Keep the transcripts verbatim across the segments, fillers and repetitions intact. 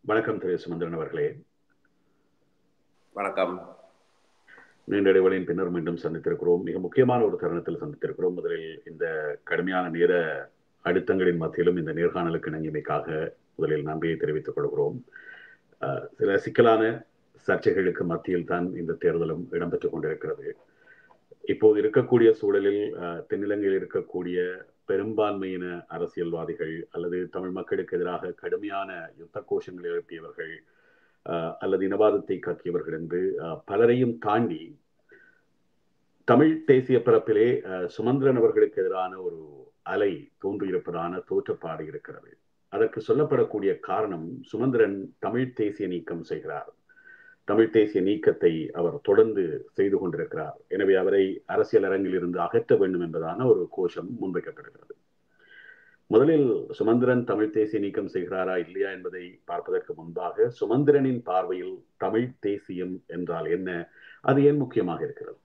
வணக்கம் திரு சுமந்திரன் அவர்களே. வணக்கம். நீண்ட இடைவெளியின் பின்னர் மீண்டும் சந்தித்திருக்கிறோம். மிக முக்கியமான ஒரு தருணத்தில் சந்தித்திருக்கிறோம். முதலில் இந்த கடுமையான நேர அழுத்தங்களின் மத்தியிலும் இந்த நேர்காணலுக்கு இணங்கியமைக்காக முதலில் நன்றியை தெரிவித்துக் கொள்கிறோம். சில சிக்கலான சர்ச்சைகளுக்கு மத்தியில் தான் இந்த தேர்தலும் இடம்பெற்றுக் கொண்டிருக்கிறது. இப்போது இருக்கக்கூடிய சூழலில் தென்னிலங்கையில் இருக்கக்கூடிய பெரும்பான்மையின அரசியல்வாதிகள் அல்லது தமிழ் மக்களுக்கு எதிராக கடுமையான யுத்த கோஷங்கள் எழுப்பியவர்கள் அல்லது இனவாதத்தை கக்கியவர்கள் என்று பலரையும் தாண்டி தமிழ் தேசிய பரப்பிலே சுமந்திரன் அவர்களுக்கு எதிரான ஒரு அலை தோன்றியிருப்பதான தோற்றப்பாடு இருக்கிறது. அதற்கு சொல்லப்படக்கூடிய காரணம், சுமந்திரன் தமிழ் தேசிய நீக்கம் செய்கிறார், தமிழ் தேசிய நீக்கத்தை அவர் தொடர்ந்து செய்து கொண்டிருக்கிறார், எனவே அவரை அரசியல் அரங்கில் இருந்து அகற்ற வேண்டும் என்பதான ஒரு கோஷம் முன்வைக்கப்படுகிறது. முதலில் சுமந்திரன் தமிழ் தேசிய நீக்கம் செய்கிறாரா இல்லையா என்பதை பார்ப்பதற்கு முன்பாக, சுமந்திரனின் பார்வையில் தமிழ் தேசியம் என்றால் என்ன, அது ஏன் முக்கியமாக இருக்கிறது?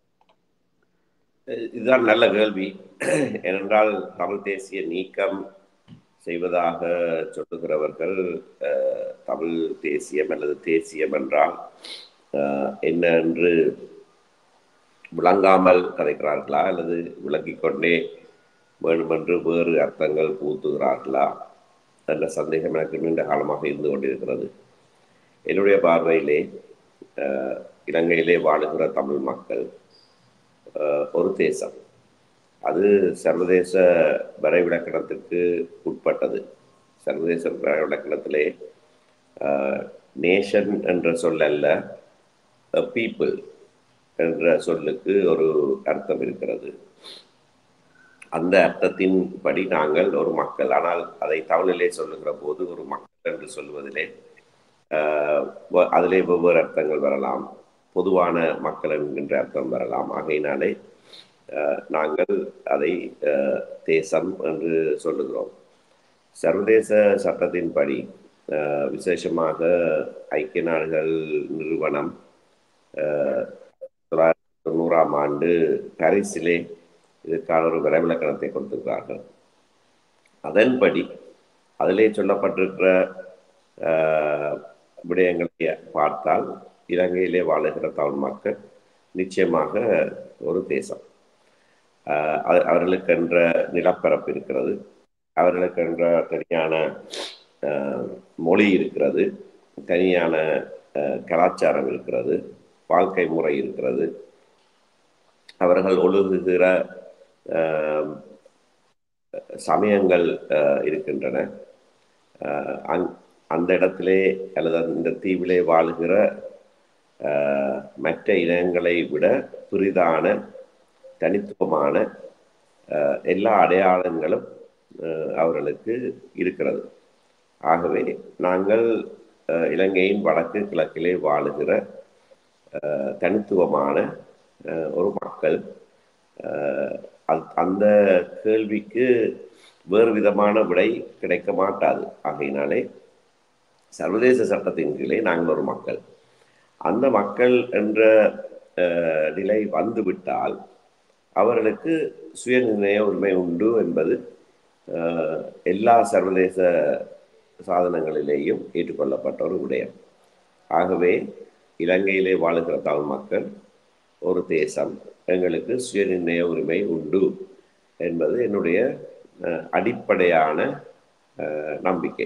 இதுதான் நல்ல கேள்வி. ஏனென்றால் தமிழ் தேசிய நீக்கம் செய்வதாக சொல்லுகிறவர்கள் தமிழ் தேசியம் அல்லது தேசியம் என்றால் என்ன என்று விளங்காமல் கதைக்கிறார்களா அல்லது விளங்கிக் கொண்டே வேண்டுமென்று வேறு அர்த்தங்கள் பூத்துகிறார்களா என்ற சந்தேகம் எனக்கு நீண்ட காலமாக இருந்து கொண்டிருக்கிறது. என்னுடைய பார்வையிலே இலங்கையிலே வாழுகிற தமிழ் மக்கள் ஒரு தேசம். அது சர்வதேச வரைவிலக்கணத்திற்கு உட்பட்டது. சர்வதேச வரைவிலக்கணத்திலே நேஷன் என்ற சொல் அல்ல, பீப்புள் என்ற சொல்லுக்கு ஒரு அர்த்தம் இருக்கிறது. அந்த அர்த்தத்தின் படி நாங்கள் ஒரு மக்கள். ஆனால் அதை தமிழிலே சொல்லுகிற போது ஒரு மக்கள் என்று சொல்லுவதிலே அதிலே வெவ்வேறு அர்த்தங்கள் வரலாம். பொதுவான மக்கள் என்கின்ற அர்த்தம் வரலாம். ஆகையினாலே நாங்கள் அதை தேசம் என்று சொல்லுகிறோம். சர்வதேச சட்டத்தின்படி, விசேஷமாக ஐக்கிய நாடுகள் நிறுவனம் தொள்ளாயிரத்தி தொண்ணூறாம் ஆண்டு பாரிஸிலே இதற்கான ஒரு வரைவிலக்கணத்தை கொடுத்திருக்கிறார்கள். அதன்படி அதிலே சொல்லப்பட்டிருக்கிற விடயங்களை பார்த்தால் இலங்கையிலே வாழுகிற தமிழ் மக்கள் நிச்சயமாக ஒரு தேசம். அவர்களுக்கென்ற நிலப்பரப்பு இருக்கிறது, அவர்களுக்கென்ற தனியான மொழி இருக்கிறது, தனியான கலாச்சாரம் இருக்கிறது, வாழ்க்கை முறை இருக்கிறது, அவர்கள் ஒழுகுகிற சமயங்கள் இருக்கின்றன. அங் அந்த இடத்திலே அல்லது இந்த தீவிலே வாழுகிற மற்ற இனங்களை விட புரிதான தனித்துவமான எல்லா அடையாளங்களும் அவர்களுக்கு இருக்கிறது. ஆகவே நாங்கள் இலங்கையின் வடக்கு கிழக்கிலே வாழுகிற தனித்துவமான ஒரு மக்கள். அந்த கேள்விக்கு வேறு விதமான விடை கிடைக்க மாட்டாது. ஆகையினாலே சர்வதேச சட்டத்தின் கீழே நாங்கள் ஒரு மக்கள். அந்த மக்கள் என்ற நிலை வந்துவிட்டால் அவர்களுக்கு சுயநிர்ணய உரிமை உண்டு என்பது எல்லா சர்வதேச சாதனங்களிலேயும் ஏற்றுக்கொள்ளப்பட்ட ஒரு விடயம். ஆகவே இலங்கையிலே வாழுகிற தமிழ் மக்கள் ஒரு தேசம், எங்களுக்கு சுயநிர்ணய உரிமை உண்டு என்பது என்னுடைய அடிப்படையான நம்பிக்கை.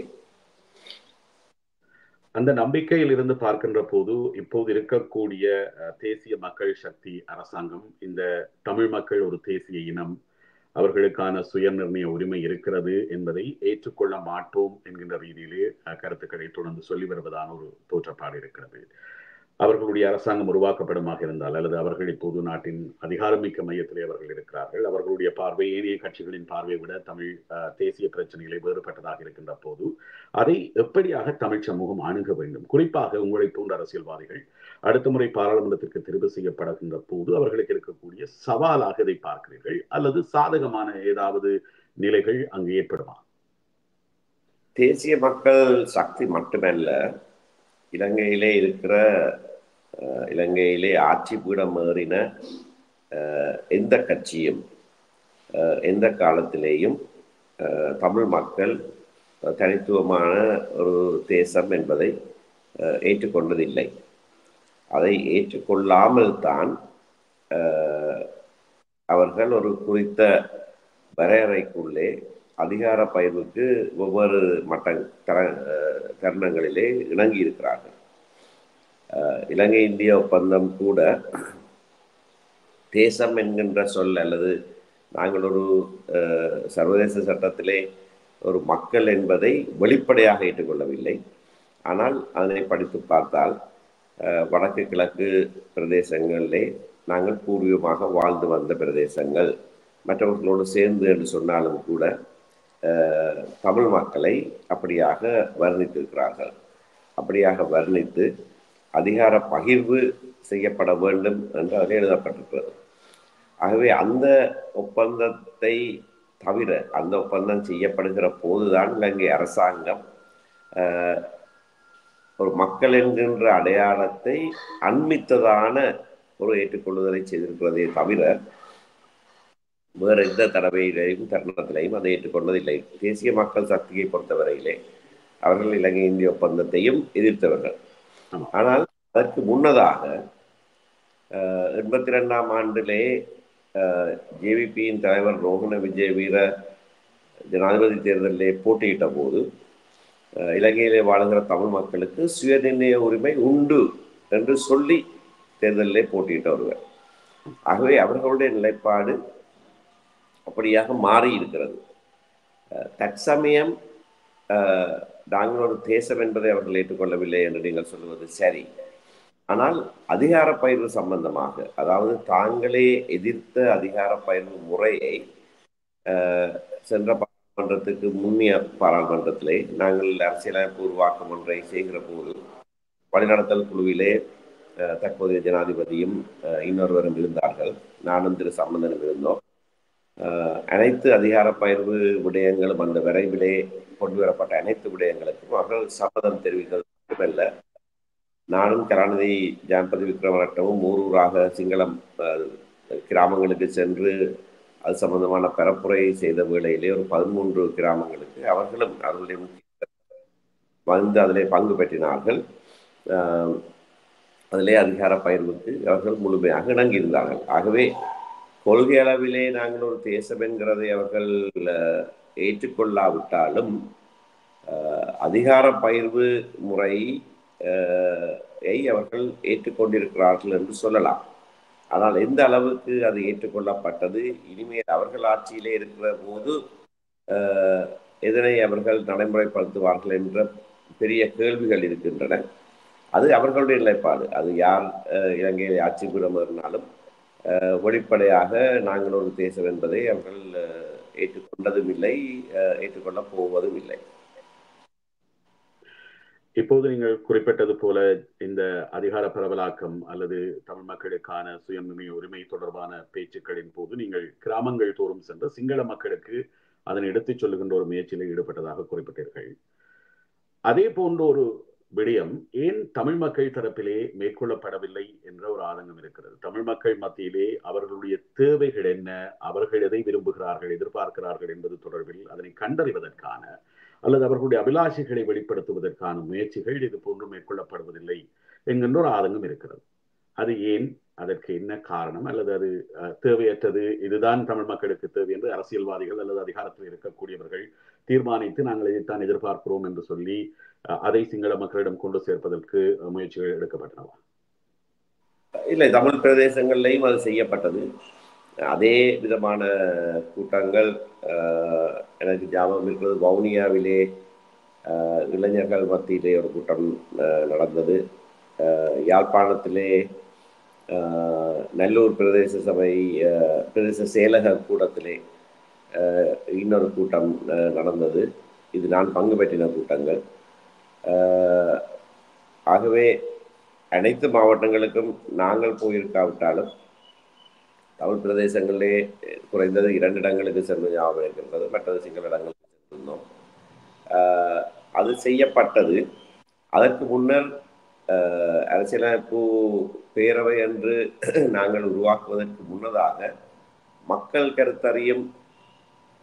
அந்த நம்பிக்கையில் இருந்து பார்க்கின்ற போது இப்போது இருக்கக்கூடிய தேசிய மக்கள் சக்தி அரசாங்கம் இந்த தமிழ் மக்கள் ஒரு தேசிய இனம், அவர்களுக்கான சுய நிர்ணய உரிமை இருக்கிறது என்பதை ஏற்றுக்கொள்ள மாட்டோம் என்கின்ற ரீதியிலே கருத்துக்களை தொடர்ந்து சொல்லி வருவதான ஒரு தோற்றப்பாடு இருக்கிறது. அவர்களுடைய அரசாங்கம் உருவாக்கப்படுமாக இருந்தால் அல்லது அவர்கள் இப்போது நாட்டின் அதிகாரமிக்க மையத்திலே அவர்கள் இருக்கிறார்கள், அவர்களுடைய பார்வை ஏனைய கட்சிகளின் பார்வையை விட தமிழ் தேசிய பிரச்சனைகளை வேறுபட்டதாக இருக்கின்ற போது அதை எப்படியாக தமிழ் சமூகம் அணுக வேண்டும்? குறிப்பாக உங்களை போன்ற அரசியல்வாதிகள் அடுத்த முறை பாராளுமன்றத்திற்கு தெரிவு செய்யப்படுகின்ற போது அவர்களுக்கு இருக்கக்கூடிய சவாலாக இதை பார்க்கிறீர்கள் அல்லது சாதகமான ஏதாவது நிலைகள் அங்கு ஏற்படுமா? தேசிய மக்கள் சக்தி மட்டுமல்ல, இலங்கையிலே இருக்கிற இலங்கையிலே ஆட்சி பீடம் ஏறின எந்த கட்சியும் எந்த காலத்திலேயும் தமிழ் மக்கள் தனித்துவமான ஒரு தேசம் என்பதை ஏற்றுக்கொண்டதில்லை. அதை ஏற்றுக்கொள்ளாமல் தான் அவர்கள் ஒரு குறித்த வரையறைக்குள்ளே அதிகார பயிர்வுக்கு ஒவ்வொரு மட்ட தர தருணங்களிலே இணங்கி இருக்கிறார்கள். இலங்கை இந்திய ஒப்பந்தம் கூட தேசம் என்கின்ற சொல் அல்லது நாங்கள் ஒரு சர்வதேச சட்டத்திலே ஒரு மக்கள் என்பதை வெளிப்படையாக ஏற்றுக்கொள்ளவில்லை. ஆனால் அதனை படித்து பார்த்தால் வடக்கு கிழக்கு பிரதேசங்களிலே நாங்கள் பூர்வீகமாக வாழ்ந்து வந்த பிரதேசங்கள், மற்றவர்களோடு சேர்ந்து என்று சொன்னாலும் கூட தமிழ் மக்களை அப்படியாக வர்ணித்திருக்கிறார்கள். அப்படியாக வர்ணித்து அதிகார பகிர்வு செய்யப்பட வேண்டும் என்று அதில் எழுதப்பட்டிருக்கிறது. ஆகவே அந்த ஒப்பந்தத்தை தவிர, அந்த ஒப்பந்தம் செய்யப்படுகிற போதுதான் இலங்கை அரசாங்கம் ஒரு மக்கள் என்கின்ற அடையாளத்தை அண்மித்ததான ஒரு ஏற்றுக்கொள்ளுதலை செய்திருக்கிறதே தவிர வேறு எந்த தடவையிலையும் தருணத்திலையும் அதை ஏற்றுக்கொண்டதில்லை. தேசிய மக்கள் சக்தியை பொறுத்தவரையிலே அவர்கள் இலங்கை இந்திய ஒப்பந்தத்தையும் எதிர்த்தவர்கள். ஆனால் அதற்கு முன்னதாக எண்பத்தி ரெண்டாம் ஆண்டிலே ஜேவிபியின் தலைவர் ரோஹண விஜய வீர ஜனாதிபதி தேர்தலிலே போட்டியிட்ட போது இலங்கையிலே வாழுகிற தமிழ் மக்களுக்கு சுயநிர்ணய உரிமை உண்டு என்று சொல்லி தேர்தலிலே போட்டியிட்டவர்கள். ஆகவே அவர்களுடைய நிலைப்பாடு அப்படியாக மாறி இருக்கிறது. தற்சமயம் நாங்கள் ஒரு தேசம் என்பதை அவர்கள் ஏற்றுக்கொள்ளவில்லை என்று நீங்கள் சொல்வது சரி. ஆனால் அதிகார பயிர்வு சம்பந்தமாக, அதாவது தாங்களே எதிர்த்த அதிகார பயிர்வு முறையை சென்ற பாராளுமன்றத்துக்கு முன்னிய பாராளுமன்றத்திலே நாங்கள் அரசியலமைப்பு உருவாக்கம் ஒன்றை செய்கிற போது வழிநடத்தல் குழுவிலே தற்போதைய ஜனாதிபதியும் இன்னொருவரும் இருந்தார்கள், நானும் திரு சம்பந்தனும் இருந்தோம். அனைத்து அதிகார பயிர்வு விடயங்களும் அந்த விரைவிலே கொண்டு வரப்பட்ட அனைத்து விடயங்களுக்கும் அவர்கள் சம்மதம் தெரிவித்தது மட்டுமல்ல, நானும் கலாநிதி ஜாம்பதி விக்ரமரட்டமும் ஊர் ஊராக சிங்களம் கிராமங்களுக்கு சென்று அது சம்பந்தமான பரப்புரை செய்த வேளையிலே ஒரு பதிமூன்று கிராமங்களுக்கு அவர்களும் அவர்களுடைய வந்து அதிலே பங்கு பெற்றினார்கள். அதிலே அதிகார பயிர்வுக்கு அவர்கள் முழுமையாக இணங்கியிருந்தார்கள். ஆகவே கொள்கை அளவிலே நாங்கள் ஒரு தேசம் என்கிறதை அவர்கள் ஏற்றுக்கொள்ளாவிட்டாலும் அதிகார பயிர்வு முறை அவர்கள் ஏற்றுக்கொண்டிருக்கிறார்கள் என்று சொல்லலாம். ஆனால் எந்த அளவுக்கு அது ஏற்றுக்கொள்ளப்பட்டது, இனிமேல் அவர்கள் ஆட்சியிலே இருக்கிற போது எதனை அவர்கள் நடைமுறைப்படுத்துவார்கள் என்ற பெரிய கேள்விகள் இருக்கின்றன. அது அவர்களுடைய நிலைப்பாடு. அது யார் இலங்கையில் ஆட்சி புரிந்தாலும் வெளிப்படையாக நாங்கள் ஒரு தேசம் என்பதை அவர்கள் ஏற்றுக்கொண்டதும் இல்லை, ஏற்றுக்கொள்ளப் போவதும் இல்லை. இப்போது நீங்கள் குறிப்பிட்டது போல இந்த அதிகார பரவலாக்கம் அல்லது தமிழ் மக்களுக்கான சுயநிர்ணய உரிமை தொடர்பான பேச்சுக்களின் போது நீங்கள் கிராமங்கள் தோறும் சென்று சிங்கள மக்களுக்கு அதனை எடுத்துச் சொல்லுகின்ற ஒரு முயற்சியில் ஈடுபட்டதாக குறிப்பிட்டீர்கள். அதே போன்ற ஒரு விடயம் ஏன் தமிழ் மக்கள் தரப்பிலே மேற்கொள்ளப்படவில்லை என்ற ஒரு ஆதங்கம் இருக்கிறது. தமிழ் மக்கள் மத்தியிலே அவர்களுடைய தேவைகள் என்ன, அவர்கள் எதை விரும்புகிறார்கள், எதிர்பார்க்கிறார்கள் என்பது தொடர்பில் அதனை கண்டறிவதற்கான அல்லது அவர்களுடைய அபிலாஷைகளை வெளிப்படுத்துவதற்கான முயற்சிகள் இது போன்று மேற்கொள்ளப்படுவதில்லை என்கின்ற ஒரு ஆதங்கம் இருக்கிறது. அது ஏன், அதற்கு என்ன காரணம், அல்லது அது தேவையற்றது, இதுதான் தமிழ் மக்களுக்கு தேவை என்று அரசியல்வாதிகள் அல்லது அதிகாரத்தில் இருக்கக்கூடியவர்கள் தீர்மானித்து நாங்கள் இதைத்தான் எதிர்பார்க்கிறோம் என்று சொல்லி அதை சிங்கள மக்களிடம் கொண்டு சேர்ப்பதற்கு முயற்சிகள் எடுக்கப்பட்டனவா? இல்லை, தமிழ் பிரதேசங்கள்லையும் அது செய்யப்பட்டது. அதே விதமான கூட்டங்கள் எனக்கு ஞாபகம் இருக்கிறது. வவுனியாவிலே இளைஞர்கள் மத்தியிலே ஒரு கூட்டம் நடந்தது. யாழ்ப்பாணத்திலே நல்லூர் பிரதேச சபை பிரதேச செயலக கூட்டத்திலே இன்னொரு கூட்டம் நடந்தது. இது நான் பங்கு பெற்றின கூட்டங்கள். ஆகவே அனைத்து மாவட்டங்களுக்கும் நாங்கள் போயிருக்காவிட்டாலும் தமிழ் பிரதேசங்களிலே குறைந்தது இரண்டு இடங்களுக்கு சென்று ஞாபகம் இருக்கின்றது, மற்றது சிங்கள இடங்களுக்கு சென்றிருந்தோம். அது செய்யப்பட்டது. அதற்கு முன்னர் அரசியலமைப்பு பேரவை என்று நாங்கள் உருவாக்குவதற்கு முன்னதாக மக்கள் கருத்தறியும்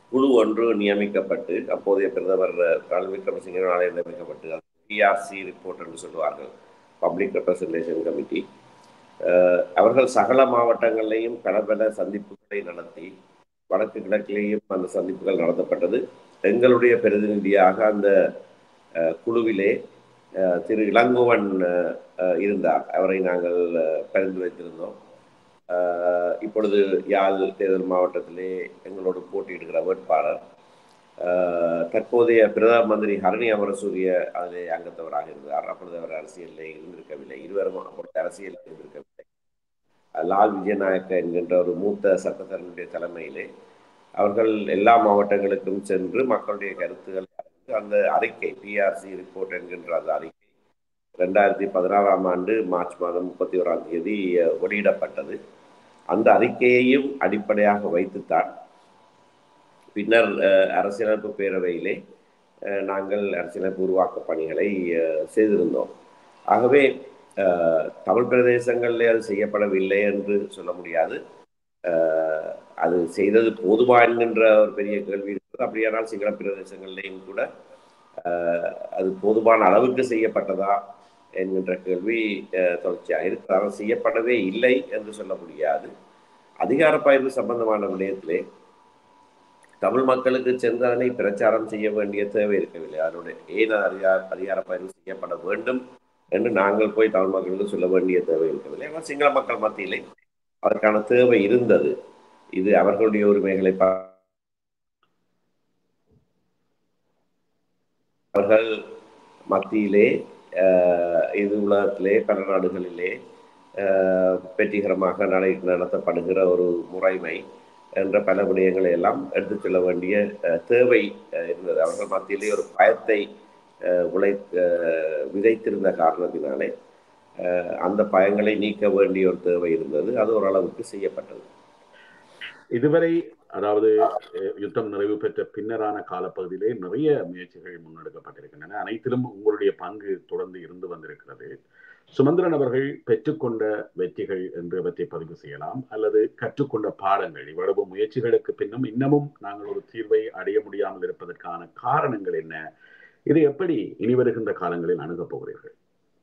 குழு ஒன்று நியமிக்கப்பட்டு, அப்போதைய பிரதமர் ரணில் விக்ரமசிங்கனாலே நியமிக்கப்பட்டு, அது பிஆர்சி ரிப்போர்ட் என்று சொல்லுவார்கள், பப்ளிக் ரெப்ரசன்டேஷன் கமிட்டி. அவர்கள் சகல மாவட்டங்களிலேயும் பல சந்திப்புகளை நடத்தி, வடக்கு கிழக்கிலேயும் அந்த சந்திப்புகள் நடத்தப்பட்டது. எங்களுடைய பிரதிநிதியாக அந்த குழுவிலே திரு இளங்கோவன் இருந்தார். அவரை நாங்கள் பரிந்துரைத்திருந்தோம். இப்பொழுது யாழ் தேர்தல் மாவட்டத்திலே எங்களோடு போட்டியிடுகிற வேட்பாளர் தற்போதைய பிரதம மந்திரி ஹரணி அமரசூரிய அதிலே அங்கத்தவராக இருந்தார். அப்பொழுது அவர் அரசியலில் இருந்திருக்கவில்லை. இருவரும் அப்பொழுது அரசியலில் இருந்திருக்கவில்லை. லால் விஜயநாயக்க என்கின்ற ஒரு மூத்த சட்டத்தரனுடைய தலைமையிலே அவர்கள் எல்லா மாவட்டங்களுக்கும் சென்று மக்களுடைய கருத்துக்களை அந்த அறிக்கை, பிஆர்சி ரிப்போர்ட் என்கின்ற அந்த அறிக்கை ரெண்டாயிரத்தி பதினாறாம் ஆண்டு மார்ச் மாதம் முப்பத்தி ஓராம் தேதி வெளியிடப்பட்டது. அந்த அறிக்கையையும் அடிப்படையாக வைத்துத்தான் பின்னர் அரசியலமைப்பு பேரவையிலே நாங்கள் அரசியலமைப்பு உருவாக்க பணிகளை செய்திருந்தோம். ஆகவே தமிழ் பிரதேசங்களில் அது செய்யப்படவில்லை என்று சொல்ல முடியாது. அது செய்தது போதுமா என்கின்ற ஒரு பெரிய கேள்வி இருக்கிறது. அப்படியானால் சிங்கள பிரதேசங்களிலேயும் கூட அது போதுமான அளவுக்கு செய்யப்பட்டதா என்கின்ற கேள்வி தொடர்ச்சியாக இருக்கிறாங்க. செய்யப்படவே இல்லை என்று சொல்ல முடியாது. அதிகார பகிர்வு சம்பந்தமான விடயத்திலே தமிழ் மக்களுக்கு சென்று அதனை பிரச்சாரம் செய்ய வேண்டிய தேவை இருக்கவில்லை. அதனுடைய ஏன் அதிகார அதிகார பகிர்வு செய்யப்பட வேண்டும் என்று நாங்கள் போய் தமிழ் மக்களுக்கு சொல்ல வேண்டிய தேவை இருக்கவில்லை. ஆனால் சிங்கள மக்கள் மத்தியிலே அதற்கான தேவை இருந்தது. இது அவர்களுடைய உரிமைகளை அவர்கள் மத்தியிலே இது உலகத்திலே பல நாடுகளிலே வெற்றிகரமாக நடை நடத்தப்படுகிற ஒரு முறைமை என்ற பல விடயங்களை எல்லாம் எடுத்துச் செல்ல வேண்டிய தேவை இருந்தது. அவர்கள் மத்தியிலே ஒரு பயத்தை உழை விதைத்திருந்த காரணத்தினாலே அந்த பயங்களை நீக்க வேண்டிய ஒரு தேவை இருந்தது. அது ஓரளவுக்கு செய்யப்பட்டது. இதுவரை அதாவது யுத்தம் நிறைவு பெற்ற பின்னரான காலப்பகுதியிலே நிறைய முயற்சிகள் முன்னெடுக்கப்பட்டிருக்கின்றன. அனைத்திலும் உங்களுடைய பங்கு தொடர்ந்து இருந்து வந்திருக்கிறது. சுமந்திரன் அவர்கள் பெற்றுக்கொண்ட வெற்றிகள் என்று அவற்றை பதிவு செய்யலாம், அல்லது கற்றுக்கொண்ட பாடங்கள், இவ்வளவு முயற்சிகளுக்கு பின்னும் இன்னமும் நாங்கள் ஒரு தீர்வை அடைய முடியாமல் இருப்பதற்கான காரணங்கள் என்ன? இது எப்படி இனி வருகின்ற காலங்களில் அணுகப் போகிறீர்கள்?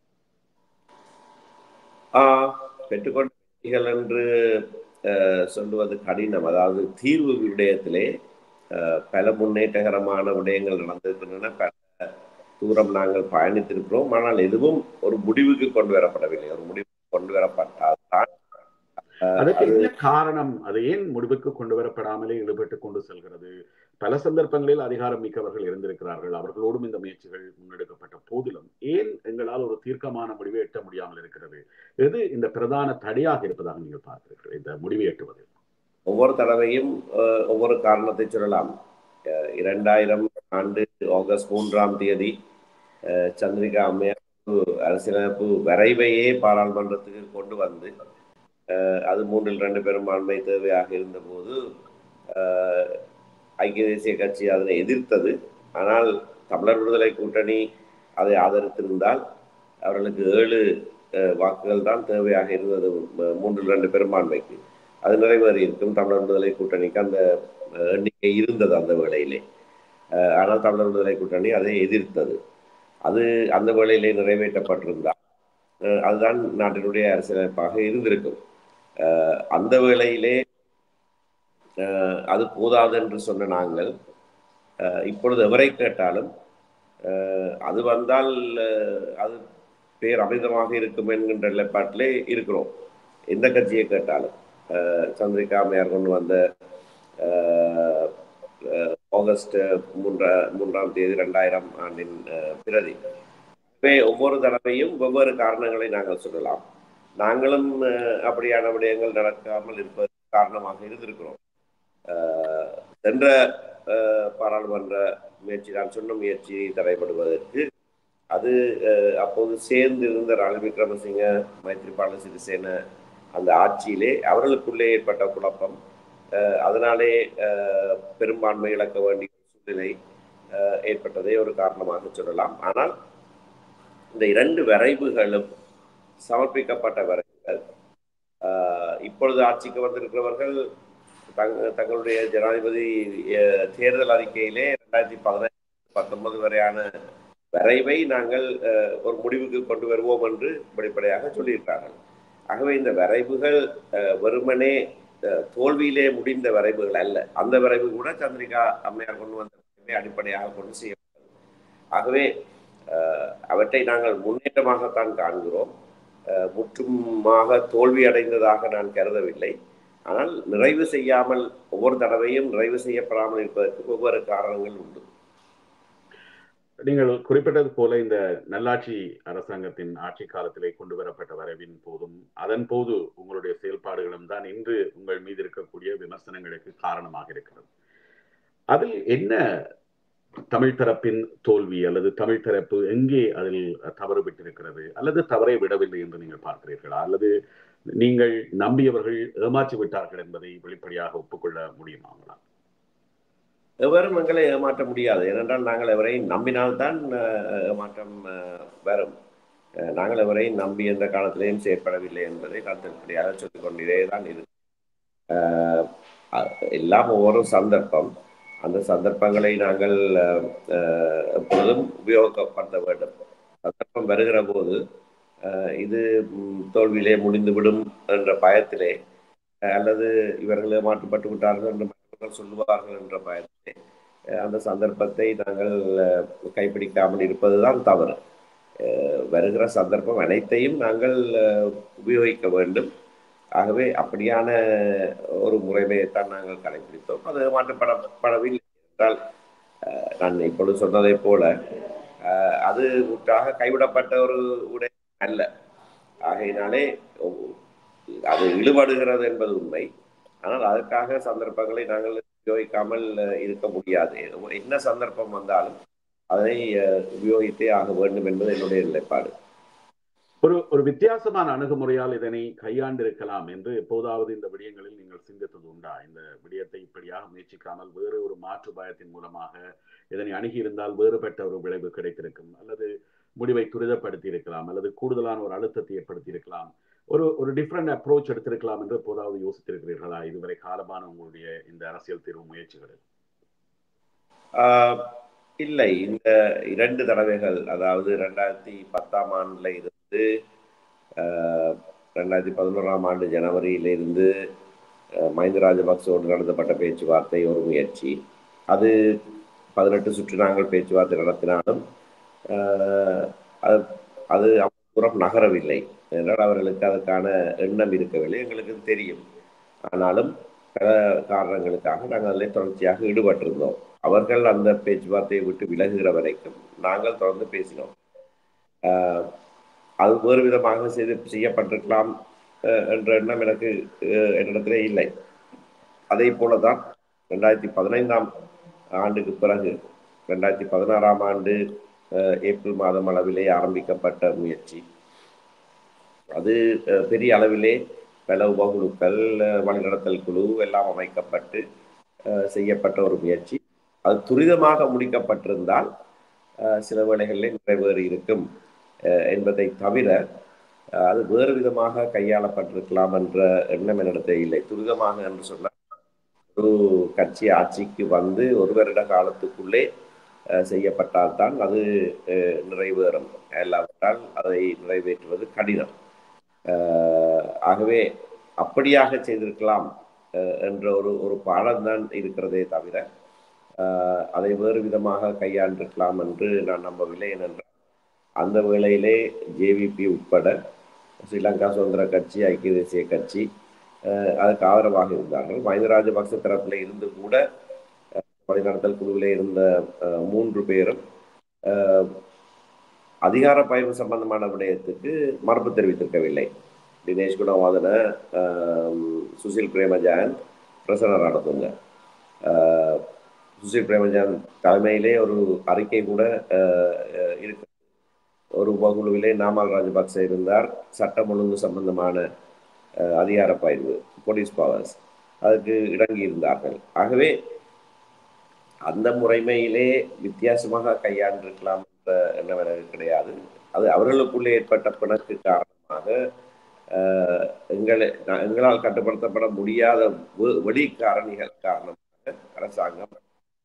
பெற்றுக்கொண்ட வெற்றிகள் என்று சொல்லுவது கடினம். அதாவது தீர்வு விடயத்திலே பல முன்னேற்றகரமான விடயங்கள் நடந்திருக்கின்றன. பல தூரம் நாங்கள் பயணித்திருக்கிறோம். ஆனால் எதுவும் ஒரு முடிவுக்கு கொண்டு வரப்படவில்லை. ஒரு முடிவுக்கு கொண்டு வரப்பட்டால்தான் அதுக்கு என்ன காரணம்? அது ஏன் முடிவுக்கு கொண்டு வரப்படாமலே ஈடுபட்டுக் கொண்டு செல்கிறது? பல சந்தர்ப்பங்களில் அதிகாரம் மிக்கவர்கள் இருந்திருக்கிறார்கள். அவர்களோடும் இந்த முயற்சிகள் முன்னெடுக்கப்பட்ட போதிலும் ஏன் எங்களால் ஒரு தீர்க்கமான முடிவை எட்ட முடியாமல் இருக்கிறது? எது இந்த பிரதான தடையாக இருப்பதாக நீங்கள் பார்க்கிறீர்கள் இந்த முடிவை எட்டுவது? ஒவ்வொரு தடவையும் ஒவ்வொரு காரணத்தை சொல்லலாம். இரண்டாயிரம் ஆண்டு ஆகஸ்ட் மூன்றாம் தேதி சந்திரிகா அம்மையார் அரசியலமைப்பு வரைவையே பாராளுமன்றத்துக்கு கொண்டு வந்து அது மூன்றில் ரெண்டு பெரும்பான்மை தேவையாக இருந்தபோது ஐக்கிய தேசிய கட்சி அதனை எதிர்த்தது. ஆனால் தமிழர் விடுதலை கூட்டணி அதை ஆதரித்திருந்தால் அவர்களுக்கு ஏழு வாக்குகள் தான் தேவையாக இருந்தது மூன்றில் ரெண்டு பெரும்பான்மைக்கு. அது நிறைவேறி இருக்கும். தமிழர் விடுதலை கூட்டணிக்கு அந்த எண்ணிக்கை இருந்தது அந்த வேளையிலே. ஆனால் தமிழர் விடுதலை கூட்டணி அதை எதிர்த்தது. அது அந்த வேளையிலே நிறைவேற்றப்பட்டிருந்தால் அதுதான் நாட்டினுடைய அரசியலமைப்பாக இருந்திருக்கும். அந்த வேளையிலே அது போதாது என்று சொன்ன நாங்கள் இப்பொழுது எவரை கேட்டாலும் அது வந்தால் அது பேர் அமிதமாக இருக்கும் என்கின்ற நிலைப்பாட்டிலே இருக்கிறோம். எந்த கட்சியை கேட்டாலும் சந்திரிகா அம்மையார் கொண்டு வந்த ஆகஸ்ட் மூன்றா மூன்றாம் தேதி ரெண்டாயிரம் ஆண்டின் பிரதி ஒவ்வொரு தடவையும் வெவ்வேறு காரணங்களை நாங்கள் சொல்லலாம். நாங்களும் அப்படியான விடயங்கள் நடக்காமல் இருப்பதற்கு காரணமாக இருந்திருக்கிறோம். சென்ற பாராளுமன்ற முயற்சி, நான் சொன்ன முயற்சி தடைபடுவதற்கு அது அப்போது சேர்ந்து இருந்த ரணில் விக்ரமசிங்க, மைத்ரிபால சிறிசேன அந்த ஆட்சியிலே அவர்களுக்குள்ளே ஏற்பட்ட குழப்பம், அதனாலே பெரும்பான்மை இழக்க வேண்டிய சூழ்நிலை ஏற்பட்டதே ஒரு காரணமாக சொல்லலாம். ஆனால் இந்த இரண்டு வரைவுகளும் சமர்ப்பிக்கப்பட்ட வரைவுகள் இப்பொழுது ஆட்சிக்கு வந்திருக்கிறவர்கள் தங் தங்களுடைய ஜனாதிபதி தேர்தல் அறிக்கையிலே ரெண்டாயிரத்தி பதினைந்து பத்தொன்பது வரையான வரைவை நாங்கள் ஒரு முடிவுக்கு கொண்டு வருவோம் என்று வெளிப்படையாக சொல்லியிருக்கிறார்கள். ஆகவே இந்த வரைவுகள் வெறுமனே தோல்வியிலே முடிந்த வரைவுகள் அல்ல. அந்த வரைவு கூட சந்திரிகா அம்மையார் கொண்டு வந்த அடிப்படையாக கொண்டு செய்யப்பட்டது. ஆகவே அவற்றை நாங்கள் முன்னேற்றமாகத்தான் காண்கிறோம். முற்றுமாக தோல்வி அடைந்ததாக நான் கருதவில்லை. ஆனால் நிறைவு செய்யாமல் ஒவ்வொரு தடவையும் நிறைவு செய்யப்படாமல் இருப்பதற்கு ஒவ்வொரு காரணங்கள் உண்டு. நீங்கள் குறிப்பிட்டது போல இந்த நல்லாட்சி அரசாங்கத்தின் ஆட்சி காலத்திலே கொண்டு வரப்பட்ட வரைவின் போதும் அதன் போது உங்களுடைய செயல்பாடுகளும் தான் இன்று உங்கள் மீது இருக்கக்கூடிய விமர்சனங்களுக்கு காரணமாக இருக்கிறது. அதில் என்ன தமிழ் தரப்பின் தோல்வி அல்லது தமிழ் தரப்பு எங்கே அதில் தவறு விட்டிருக்கிறது அல்லது தவறை விடவில்லை என்று நீங்கள் பார்க்கிறீர்களா? அல்லது நீங்கள் நம்பியவர்கள் ஏமாற்றி விட்டார்கள் என்பதை வெளிப்படையாக ஒப்புக்கொள்ள முடியுமாங்களா? எவரும் எங்களை ஏமாற்ற முடியாது. ஏனென்றால் நாங்கள் எவரையும் நம்பினால்தான் ஏமாற்றம் வரும். நாங்கள் எவரையும் நம்பி எந்த காலத்திலேயும் செயற்படவில்லை என்பதை நான் திருப்படியாக சொல்லிக் கொண்டே தான் இருக்கு. எல்லாம் ஒவ்வொரு சந்தர்ப்பம். அந்த சந்தர்ப்பங்களை நாங்கள் எப்பொழுதும் உபயோகப்படுத்த வேண்டும். சந்தர்ப்பம் வருகிற போது இது தோல்வியிலே முடிந்துவிடும் என்ற பயத்திலே அல்லது இவர்கள் ஏமாற்றப்பட்டு விட்டார்கள் என்று மற்றவர்கள் சொல்லுவார்கள் என்ற பயத்திலே அந்த சந்தர்ப்பத்தை நாங்கள் கைப்பிடிக்காமல் இருப்பதுதான் தவறு. வருகிற சந்தர்ப்பம் அனைத்தையும் நாங்கள் உபயோகிக்க வேண்டும். ஆகவே அப்படியான ஒரு முறைமையைத்தான் நாங்கள் கடைபிடித்தோம். அது மாற்றப்படப்படவில்லை என்றால் நான் இப்பொழுது சொன்னதை போல அது முற்றாக கைவிடப்பட்ட ஒரு உடை அல்ல. ஆகையினாலே அது இழுபடுகிறது என்பது உண்மை. ஆனால் அதற்காக சந்தர்ப்பங்களை நாங்கள் உபயோகிக்காமல் இருக்க முடியாது. என்ன சந்தர்ப்பம் வந்தாலும் அதை உபயோகித்தே ஆக வேண்டும் என்பது என்னுடைய நிலைப்பாடு. ஒரு ஒரு வித்தியாசமான அணுகுமுறையால் இதனை கையாண்டிருக்கலாம் என்று எப்போதாவது இந்த விடயங்களில் நீங்கள் சிந்தித்தது உண்டா? இந்த விடயத்தை இப்படியாக முயற்சிக்காமல் வேறு ஒரு மாற்று பயத்தின் மூலமாக இதனை அணுகி இருந்தால் வேறுபட்ட ஒரு விளைவு கிடைத்திருக்கும், அல்லது முடிவை துரிதப்படுத்தி இருக்கலாம், அல்லது கூடுதலான ஒரு அழுத்தத்தை ஏற்படுத்தி இருக்கலாம், ஒரு ஒரு டிஃப்ரெண்ட் அப்ரோச் எடுத்திருக்கலாம் என்று எப்போதாவது யோசித்திருக்கிறீர்களா இதுவரை காலமான உங்களுடைய இந்த அரசியல் தீர்வு முயற்சிகளில்? இல்லை. இந்த இரண்டு தடவைகள், அதாவது ரெண்டாயிரத்தி பத்தாம் ஆண்டுல இருந்து ரெண்டாயிரத்தி பதினோராம் ஆண்டு ஜனவரியிலிருந்து மஹிந்த ராஜபக்சோடு நடத்தப்பட்ட பேச்சுவார்த்தை ஒரு முயற்சி. அது பதினெட்டு சுற்று நாங்கள் பேச்சுவார்த்தை நடத்தினாலும் அது அப்புறம் நகரவில்லை என்றால் அவர்களுக்கு அதற்கான எண்ணம் இருக்கவில்லை, எங்களுக்கு தெரியும். ஆனாலும் பல காரணங்களுக்காக நாங்கள் அதில் தொடர்ச்சியாக ஈடுபட்டிருந்தோம். அவர்கள் அந்த பேச்சுவார்த்தையை விட்டு விலகுகிற வரைக்கும் நாங்கள் தொடர்ந்து பேசினோம். அது வேறு விதமாக செய்து செய்யப்பட்டிருக்கலாம் என்ற எண்ணம் எனக்கு என்னிடத்திலே இல்லை. அதே போலதான் ரெண்டாயிரத்தி பதினைந்தாம் ஆண்டுக்கு பிறகு ரெண்டாயிரத்தி பதினாறாம் ஆண்டு ஏப்ரல் மாதம் அளவிலே ஆரம்பிக்கப்பட்ட முயற்சி, அது பெரிய அளவிலே பல உபகுழுக்கள், வழிநடத்தல் குழு எல்லாம் அமைக்கப்பட்டு செய்யப்பட்ட ஒரு முயற்சி. அது துரிதமாக முடிக்கப்பட்டிருந்தால் சில வேளைகளில் நிறைவேறி இருக்கும் என்பதை தவிர அது வேறு விதமாக கையாளப்பட்டிருக்கலாம் என்ற எண்ணம் என்னிடத்தில் இல்லை. துரிதமாக என்று சொன்னால் ஒரு கட்சி ஆட்சிக்கு வந்து ஒரு வருட காலத்துக்குள்ளே செய்யப்பட்டால்தான் அது நிறைவேறும், இல்லாவிட்டால் அதை நிறைவேற்றுவது கடினம். ஆகவே அப்படியாக செய்திருக்கலாம் என்ற ஒரு ஒரு பாடம்தான் இருக்கிறதே தவிர அதை வேறு விதமாக கையாண்டிருக்கலாம் என்று நான் நம்பவில்லை. ஏனென்றால் அந்த வேளையிலே ஜேவிபி உட்பட ஸ்ரீலங்கா சுதந்திர கட்சி, ஐக்கிய தேசிய கட்சி அதுக்கு ஆதரவாக இருந்தார்கள். மஹிந்த ராஜபக்ச தரப்பில் இருந்து கூட வழிநடத்தல் குழுவிலே இருந்த மூன்று பேரும் அதிகார பகிர்வு சம்பந்தமான விடயத்துக்கு மறுப்பு தெரிவித்திருக்கவில்லை. தினேஷ் குணவாதன, சுசில் பிரேமஜான், பிரசன்ன ரணதுங்க. சுசில் பிரேமஜான் தலைமையிலே ஒரு அறிக்கை கூட இருக்கு. ஒரு உபகுழுவிலே நாமல் ராஜபக்ச இருந்தார். சட்டம் ஒழுங்கு சம்பந்தமான அதிகார பகிர்வு, போலீஸ் பவர்ஸ், அதுக்கு இடங்கி இருந்தார்கள். ஆகவே அந்த முறைமையிலே வித்தியாசமாக கையாண்டிருக்கலாம் என்ற எண்ணம் எனக்கு கிடையாது. அது அவர்களுக்குள்ளே ஏற்பட்ட பிணக்கு காரணமாக எங்களை எங்களால் கட்டுப்படுத்தப்பட முடியாத வெளி காரணிகள் காரணமாக அரசாங்கம்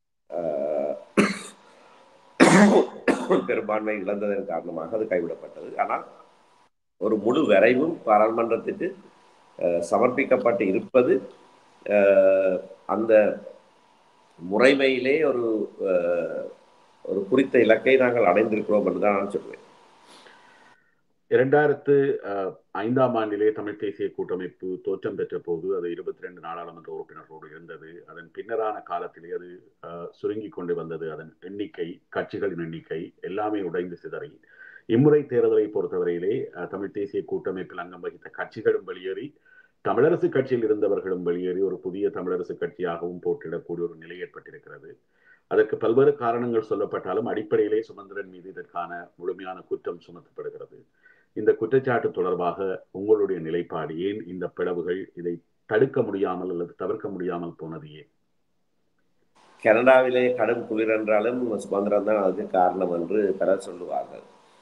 பெரும்பான்மை இழந்ததன் காரணமாக அது கைவிடப்பட்டது. ஆனால் ஒரு முழு வரைவும் பாராளுமன்றத்துக்கு சமர்ப்பிக்கப்பட்டு இருப்பது அந்த முறைமையிலே ஒரு ஒரு குறித்த இலக்கை நாங்கள் அடைந்திருக்கிறோம் என்று தான் நான் சொல்வேன். இரண்டாயிரத்து ஐந்தாம் ஆண்டிலே தமிழ் தேசிய கூட்டமைப்பு தோற்றம் பெற்ற போது அது இருபத்தி ரெண்டு நாடாளுமன்ற உறுப்பினர்களோடு இருந்தது. அதன் பின்னரான காலத்திலே அது சுருங்கி கொண்டு வந்தது. அதன் எண்ணிக்கை, கட்சிகளின் எண்ணிக்கை எல்லாமே உடைந்து சிதறி இம்முறை தேர்தலை பொறுத்தவரையிலே தமிழ் தேசிய கூட்டமைப்பில் அங்கம் வகித்த கட்சிகளும் வெளியேறி தமிழரசு கட்சியில் இருந்தவர்களும் வெளியேறி ஒரு புதிய தமிழரசு கட்சியாகவும் போட்டியிடக்கூடிய ஒரு நிலை ஏற்பட்டிருக்கிறது. அதற்கு பல்வேறு காரணங்கள் சொல்லப்பட்டாலும் அடிப்படையிலே சுமந்திரன் மீது இதற்கான முழுமையான குற்றம் சுமத்தப்படுகிறது. இந்த குற்றச்சாட்டு தொடர்பாக உங்களுடைய நிலைப்பாடு ஏன்? இந்த பிளவுகள் இதை தடுக்க முடியாமல் அல்லது தவிர்க்க முடியாமல் போனது ஏன்? கனடாவிலே கடும் குளிர் என்றாலும் சுமந்திரன் தான் அதுக்கு காரணம் என்று பலர் சொல்லுவார்கள்.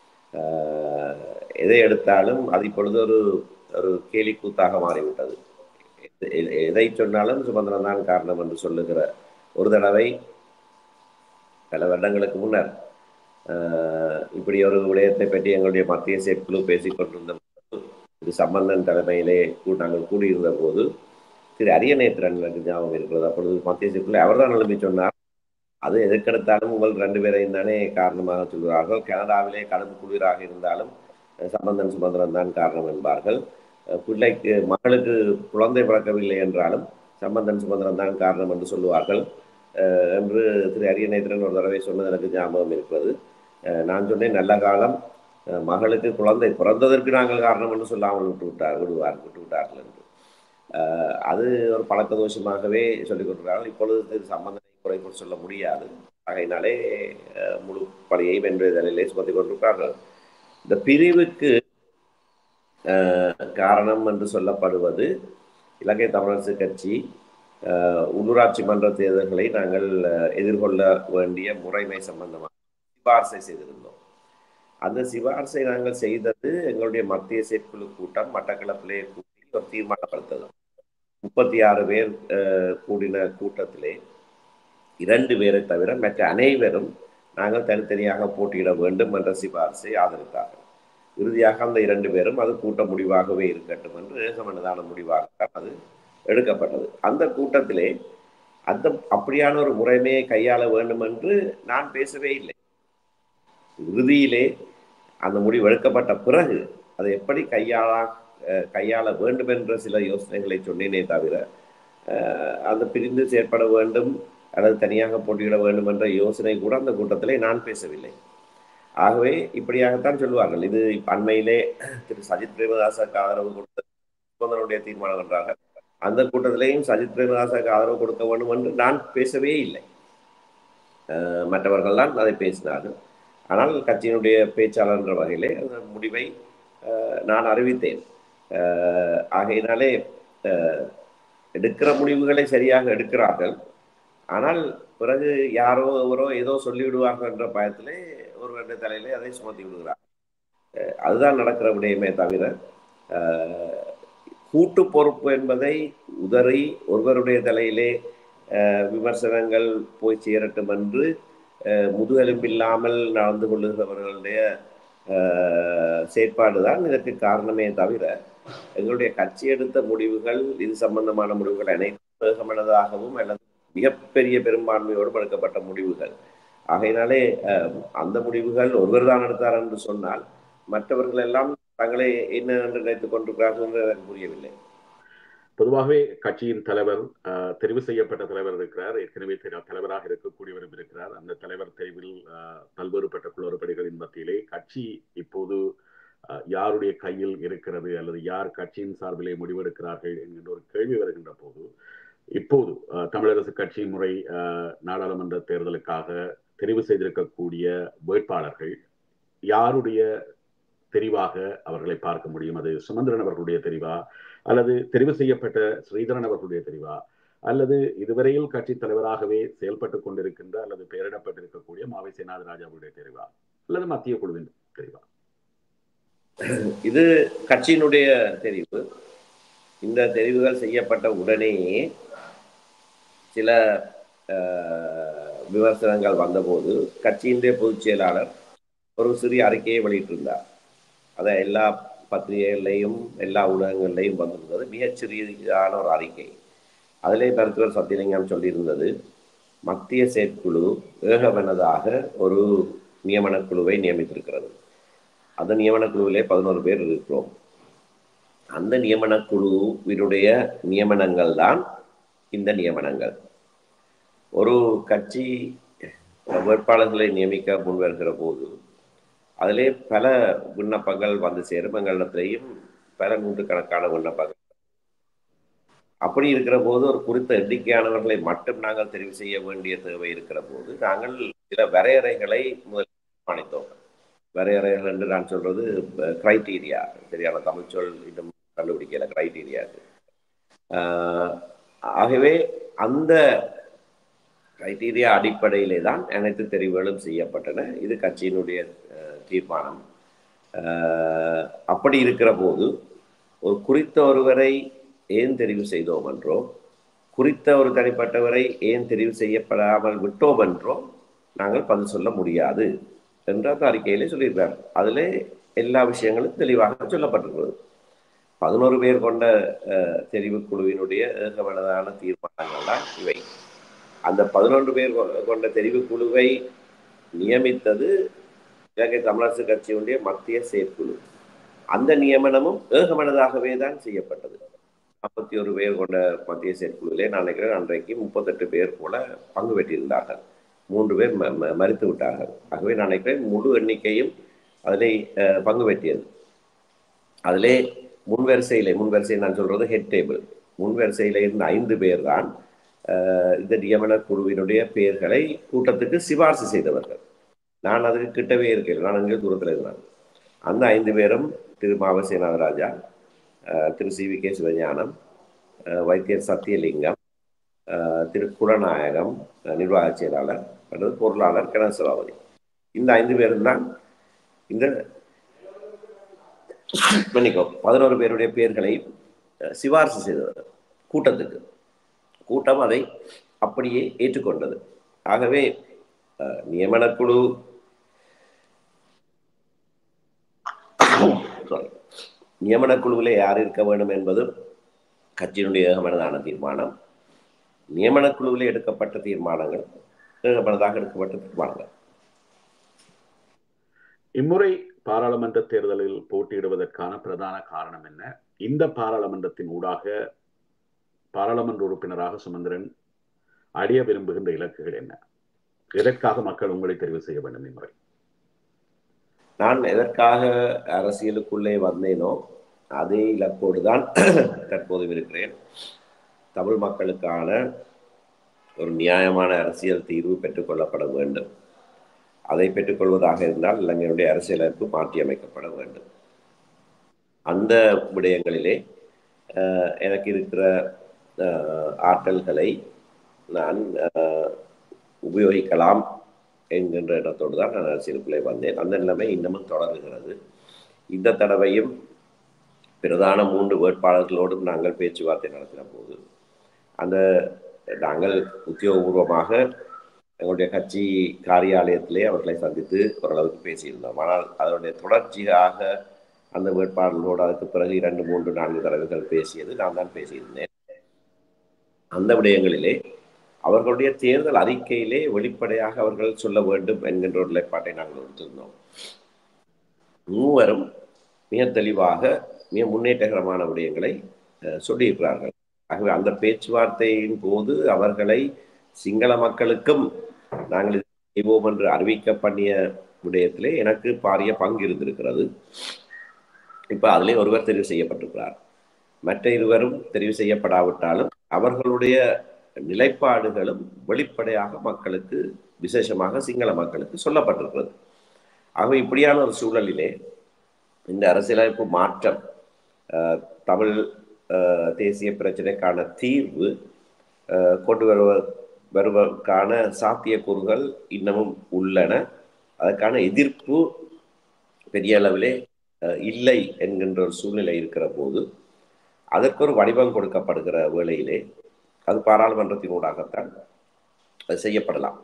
எதை எடுத்தாலும் அது இப்பொழுது ஒரு ஒரு கேலி கூத்தாக மாறிவிட்டது. எதை சொன்னாலும் சுமந்திரன் தான் காரணம் என்று சொல்லுகிற ஒரு தடவை பல வருடங்களுக்கு முன்னர் இப்படி ஒரு விடயத்தை பற்றி எங்களுடைய மத்திய செயற்குழு பேசிக் கொண்டிருந்த திரு சம்பந்தன் தலைமையிலே நாங்கள் கூடியிருந்த போது திரு அரியநேத்திரன் எனக்கு ஞாபகம் இருக்கிறது. அப்பொழுது மத்திய செயற்குழு அவர் தான் எழுப்பி சொன்னார், அது எதற்கெடுத்தாலும் உங்கள் ரெண்டு பேரையும் தானே காரணமாக சொல்கிறார்கள். கனடாவிலே கடும் குளிராக இருந்தாலும் சம்பந்தன் சுமந்திரன் தான் காரணம் என்பார்கள். பிள்ளைக்கு மகளுக்கு குழந்தை பிறக்கவில்லை என்றாலும் சம்பந்தன் சுமந்திரன் தான் காரணம் என்று சொல்லுவார்கள் என்று திரு அரியநேத்திரன் ஒரு தடவை சொன்னது எனக்கு ஞாபகம் இருக்கிறது. நான் சொன்னேன், நல்ல காலம், மகளுக்கு குழந்தை பிறந்ததற்கு நாங்கள் காரணம் என்று சொல்லாமல் விட்டு விட்டார் விடுவார் விட்டு விட்டார்கள் என்று. அது ஒரு பழக்க தோஷமாகவே சொல்லிக் கொண்டிருக்கிறார்கள். இப்பொழுது திரு சம்பந்தனை குறை சொல்ல முடியாது. ஆகையினாலே முழு பணியை வென்றதலிலே சுமத்தி கொண்டிருக்கிறார்கள். இந்த பிரிவுக்கு காரணம் என்று சொல்லப்படுவது இலங்கை தமிழரசு கட்சி உள்ளூராட்சி மன்ற தேர்தல்களை நாங்கள் எதிர்கொள்ள வேண்டிய முறைமை சம்பந்தமாக சிபார்சை செய்திருந்தோம். அந்த சிபார்சை நாங்கள் செய்தது எங்களுடைய மத்திய செயற்குழு கூட்டம் மட்டக்களப்பிலே கூட்டி ஒரு தீர்மானப்படுத்தது. முப்பத்தி ஆறு பேர் கூடின கூட்டத்திலே இரண்டு பேரை தவிர மற்ற அனைவரும் நாங்கள் தனித்தனியாக போட்டியிட வேண்டும் என்ற சிபார்சை ஆதரித்தார்கள். இறுதியாக அந்த இரண்டு பேரும் அது கூட்ட முடிவாகவே இருக்கட்டும் என்று ஏகமனதான முடிவாக அது எடுக்கப்பட்டது. அந்த கூட்டத்திலே அந்த அப்படியான ஒரு முறைமையை கையாள வேண்டும் என்று நான் பேசவே இல்லை. இறுதியிலே அந்த முடிவு எடுக்கப்பட்ட பிறகு அதை எப்படி கையாள கையாள வேண்டும் என்ற சில யோசனைகளை சொன்னேனே தவிர அந்த பிரிந்து செயற்பட வேண்டும் அல்லது தனியாக போட்டியிட வேண்டும் என்ற யோசனை கூட அந்த கூட்டத்திலே நான் பேசவில்லை. ஆகவே இப்படியாகத்தான் சொல்லுவார்கள். இது அண்மையிலே திரு சஜித் பிரேமதாசக்கு ஆதரவு கொடுத்த சுமந்திரனுடைய தீர்மானம் என்றாங்க. அந்த கூட்டத்திலேயும் சஜித் பிரேமதாசக்கு ஆதரவு கொடுக்க வேண்டும் என்று நான் பேசவே இல்லை. மற்றவர்கள் தான் அதை பேசினார்கள். ஆனால் கட்சியினுடைய பேச்சாளர் என்ற வகையிலே அந்த முடிவை நான் அறிவித்தேன். ஆகையினாலே எடுக்கிற முடிவுகளை சரியாக எடுக்கிறார்கள். ஆனால் பிறகு யாரோ ஒருவரோ ஏதோ சொல்லிவிடுவார்கள் என்ற பயத்திலே ஒரு ரெண்டு தலையிலே அதை சுமத்தி விடுகிறார். அதுதான் நடக்கிற விடயமே தவிர கூட்டு பொறுப்பு என்பதை உதறி ஒருவருடைய தலையிலே விமர்சனங்கள் போய் சேரட்டும் என்று முதுகெலும்பில்லாமல் நடந்து கொள்ளுகிறவர்களுடைய செயற்பாடுதான் இதற்கு காரணமே தவிர எங்களுடைய கட்சி எடுத்த முடிவுகள் இது சம்பந்தமான முடிவுகள் அனைத்தும் வேகமனதாகவும் அல்லது மிகப்பெரிய பெரும்பான்மையோடு எடுக்கப்பட்ட முடிவுகள். ஆகையினாலே அந்த முடிவுகள் ஒருவர் தான் எடுத்தார் என்று சொன்னால் மற்றவர்கள் எல்லாம் தங்களை என்ன என்று நினைத்துக் கொண்டிருக்கிறார்கள் என்று எனக்கு புரியவில்லை. பொதுவாகவே கட்சியின் தலைவர் தெரிவு செய்யப்பட்ட தலைவர் இருக்கிறார், ஏற்கனவே தலைவராக இருக்கக்கூடியவரும் இருக்கிறார். அந்த தலைவர் தெரிவில் பல்வேறுபட்ட குளறுபடிகளின் மத்தியிலே கட்சி இப்போது யாருடைய கையில் இருக்கிறது அல்லது யார் கட்சியின் சார்பிலே முடிவெடுக்கிறார்கள் என்கின்ற ஒரு கேள்வி வருகின்ற போது இப்போது தமிழரசு கட்சி முறை நாடாளுமன்ற தேர்தலுக்காக தெரிவு செய்திருக்கக்கூடிய வேட்பாளர்கள் யாருடைய தெரிவாக அவர்களை பார்க்க முடியும்? அது சுமந்திரன் அவர்களுடைய தெரிவா அல்லது தெரிவு செய்யப்பட்ட ஸ்ரீதரன் அவர்களுடைய தெரிவா அல்லது இதுவரையில் கட்சி தலைவராகவே செயல்பட்டுக் கொண்டிருக்கின்ற அல்லது பெயரிடப்பட்டிருக்கக்கூடிய மாவை சேனாதிராஜாவுடைய தெரிவா அல்லது மத்திய குழுவின் தெரிவா? இது கட்சியினுடைய தெரிவு. இந்த தெரிவுகள் செய்யப்பட்ட உடனேயே சில விமர்சனங்கள் வந்தபோது கட்சியினுடைய பொதுச் செயலாளர் ஒரு சிறிய அறிக்கையை வெளியிட்டிருந்தார். அதை எல்லா பத்திரிகைகள்லையும் எல்லா ஊடகங்கள்லையும் வந்திருந்தது. மிகச்சிறியதான ஒரு அறிக்கை. அதிலே மருத்துவர் சத்தியலிங்கம் சொல்லியிருந்தது, மத்திய செயற்குழு ஏகமனதாக ஒரு நியமன குழுவை நியமித்திருக்கிறது. அந்த நியமன குழுவிலே பதினோரு பேர் இருக்கிறோம். அந்த நியமன குழுவினுடைய நியமனங்கள் தான் இந்த நியமனங்கள். ஒரு கட்சி வேட்பாளர்களை நியமிக்க முன்வருகிற போது அதிலே பல விண்ணப்பங்கள் வந்து சேரும். எங்களிடத்திலேயும் பல நூற்றுக்கணக்கான விண்ணப்பங்கள். அப்படி இருக்கிற போது ஒரு குறித்த எண்ணிக்கையானவர்களை மட்டும் நாங்கள் தெரிவு செய்ய வேண்டிய தேவை இருக்கிற போது நாங்கள் சில வரையறைகளை முதல் தீர்மானித்தோம். வரையறைகள் என்று நான் சொல்றது கிரைட்டீரியா, சரியான தமிழ் சொல் இன்னும் கண்டுபிடிக்கல கிரைட்டீரியா. ஆகவே அந்த கிரைட்டீரியா அடிப்படையிலே தான் அனைத்து தெரிவுகளும் செய்யப்பட்டன. இது கட்சியினுடைய தீர்மானம். அப்படி இருக்கிற போது ஒரு குறித்த ஒருவரை ஏன் தெரிவு செய்தோம் என்றோ, குறித்த ஒரு தனிப்பட்டவரை ஏன் தெரிவு செய்யப்படாமல் விட்டோம் என்றோ நாங்கள் பதில் சொல்ல முடியாது என்ற அந்த அறிக்கையிலே சொல்லியிருக்கார். அதிலே எல்லா விஷயங்களும் தெளிவாக சொல்லப்பட்டிருக்கிறது. பதினோரு பேர் கொண்ட தெரிவு குழுவினுடைய ஏகமனதான தீர்மானங்கள் தான் இவை. அந்த பதினொன்று பேர் கொண்ட தெரிவு குழுவை நியமித்தது இலங்கை தமிழரசு கட்சியினுடைய மத்திய செயற்குழு. அந்த நியமனமும் ஏகமனதாகவே தான் செய்யப்பட்டது. நாற்பத்தி ஒரு பேர் கொண்ட மத்திய செயற்குழுவிலே நான் நினைக்கிறேன் அன்றைக்கு முப்பத்தெட்டு பேர் போல பங்கு பெற்றிருந்தார்கள். மூன்று பேர் மறுத்து விட்டார்கள். ஆகவே நான் நினைக்கிறேன் முழு எண்ணிக்கையும் அதிலே பங்கு பெற்றியது. அதிலே முன்வரிசையிலே முன்வரிசை நான் சொல்றது ஹெட் டேபிள், முன்வரிசையில இருந்த ஐந்து பேர் தான் இந்த நியமன குழுவினுடைய பெயர்களை கூட்டத்துக்கு சிபார்சு செய்தவர்கள். நான் அதுக்கு கிட்டவே இருக்கேன், நான் அங்கே தூரத்தில் இருக்கிறேன். அந்த ஐந்து பேரும் திரு மா.வே.சு. Nagaraja, Thiru C V K Sivagnanam, வைத்தியர் சத்தியலிங்கம், திரு குலநாயகம் நிர்வாக செயலாளர் அல்லது பொருளாளர் கணேசபாபதி. இந்த ஐந்து பேரும் தான் இந்த பதினோரு பேருடைய பெயர்களை சிபார்சு செய்தவர்கள் கூட்டத்துக்கு. கூட்டம் அதை அப்படியே ஏற்றுக்கொண்டது. ஆகவே நியமனக்குழு நியமனக்குழுவிலே யார் இருக்க வேண்டும் என்பது கட்சியினுடைய ஏகமனதான தீர்மானம். நியமனக்குழுவிலே எடுக்கப்பட்ட தீர்மானங்கள் ஏகமனதாக எடுக்கப்பட்ட தீர்மானங்கள். இம்முறை பாராளுமன்ற தேர்தலில் போட்டியிடுவதற்கான பிரதான காரணம் என்ன? இந்த பாராளுமன்றத்தின் ஊடாக பாராளுமன்ற உறுப்பினராக சுமந்திரன் அடைய விரும்புகின்ற இலக்குகள் என்ன? எதற்காக மக்கள் உங்களை தெரிவு செய்ய வேண்டும் இம்முறை? நான் எதற்காக அரசியலுக்குள்ளே வந்தேனோ அதே இலக்கோடு தான் தற்போதும் இருக்கிறேன். தமிழ் மக்களுக்கான ஒரு நியாயமான அரசியல் தீர்வு பெற்றுக்கொள்ளப்பட வேண்டும். அதை பெற்றுக்கொள்வதாக இருந்தால் இலங்கையினுடைய அரசியலமைப்பு மாற்றியமைக்கப்பட வேண்டும். அந்த விடயங்களிலே எனக்கு இருக்கிற ஆற்றல்களை நான் உபயோகிக்கலாம் என்கின்ற இடத்தோடு தான் நான் அரசியலுக்குள்ளே வந்தேன். அந்த நிலைமை இன்னமும் தொடர்கிறது. இந்த தடவையும் பிரதான மூன்று வேட்பாளர்களோடும் நாங்கள் பேச்சுவார்த்தை நடத்தின போது அந்த நாங்கள் உத்தியோகபூர்வமாக எங்களுடைய கட்சி காரியாலயத்திலே அவர்களை சந்தித்து ஓரளவுக்கு பேசியிருந்தோம். ஆனால் அதனுடைய தொடர்ச்சியாக அந்த வேட்பாளர்களோடு அதுக்கு பிறகு இரண்டு மூன்று நான்கு தடவைகள் பேசியது நான் தான் பேசியிருந்தேன். அந்த விடயங்களிலே அவர்களுடைய தேர்தல் அறிக்கையிலே வெளிப்படையாக அவர்கள் சொல்ல வேண்டும் என்கின்ற ஒரு நிலைப்பாட்டை நாங்கள் எடுத்திருந்தோம். மூவரும் மிக தெளிவாக மிக முன்னேற்றகரமான விடயங்களை சொல்லியிருக்கிறார்கள். ஆகவே அந்த பேச்சுவார்த்தையின் போது அவர்களை சிங்கள மக்களுக்கும் நாங்கள் செய்வோம் என்று அறிவிக்க பண்ணிய விடயத்திலே எனக்கு பாரிய பங்கு இருந்திருக்கிறது. இப்ப அதிலே ஒருவர் தெரிவு செய்யப்பட்டிருக்கிறார். மற்ற இருவரும் தெரிவு செய்யப்படாவிட்டாலும் அவர்களுடைய நிலைப்பாடுகளும் வெளிப்படையாக மக்களுக்கு, விசேஷமாக சிங்கள மக்களுக்கு சொல்லப்பட்டிருக்கிறது. ஆகவே இப்படியான ஒரு சூழலிலே இந்த அரசியலமைப்பு மாற்றம் தமிழ் தேசிய பிரச்சனைக்கான தீர்வு கொண்டு வருவ வருவதற்கான சாத்தியக்கூறுகள் இன்னமும் உள்ளன. அதற்கான எதிர்ப்பு பெரிய அளவிலே இல்லை என்கின்ற ஒரு சூழ்நிலை இருக்கிற போது அதற்கு ஒரு வடிவம் கொடுக்கப்படுகிற வேளையிலே அது பாராளுமன்றத்தினூடாகத்தான் அது செய்யப்படலாம்.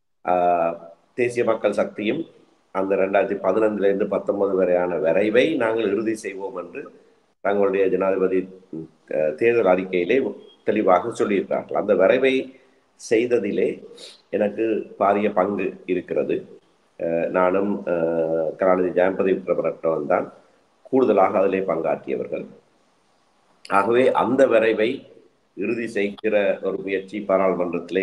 தேசிய மக்கள் சக்தியும் அந்த ரெண்டாயிரத்தி பதினொன்றிலிருந்து பத்தொன்பது வரையான வரைவை நாங்கள் இறுதி செய்வோம் என்று தங்களுடைய ஜனாதிபதி தேர்தல் அறிக்கையிலே தெளிவாக சொல்லியிருக்கிறார்கள். அந்த வரைவை செய்ததிலே எனக்கு பாரிய பங்கு இருக்கிறது. நானும் கலாநிதி ஜெயம்பதி விக்ரமரட்னம் தான் கூடுதலாக அதிலே பங்காற்றியவர்கள். ஆகவே அந்த வரைவை இறுதி செய்கிற ஒரு முயற்சி பாராளுமன்றத்திலே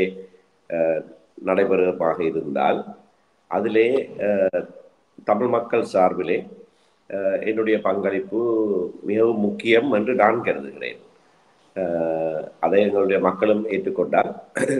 நடைபெறுவதாக இருந்தால் அதிலே தமிழ் மக்கள் சார்பிலே என்னுடைய பங்களிப்பு மிகவும் முக்கியம் என்று நான் கருதுகிறேன். அதை எங்களுடைய மக்களும் ஏற்றுக்கொண்டால்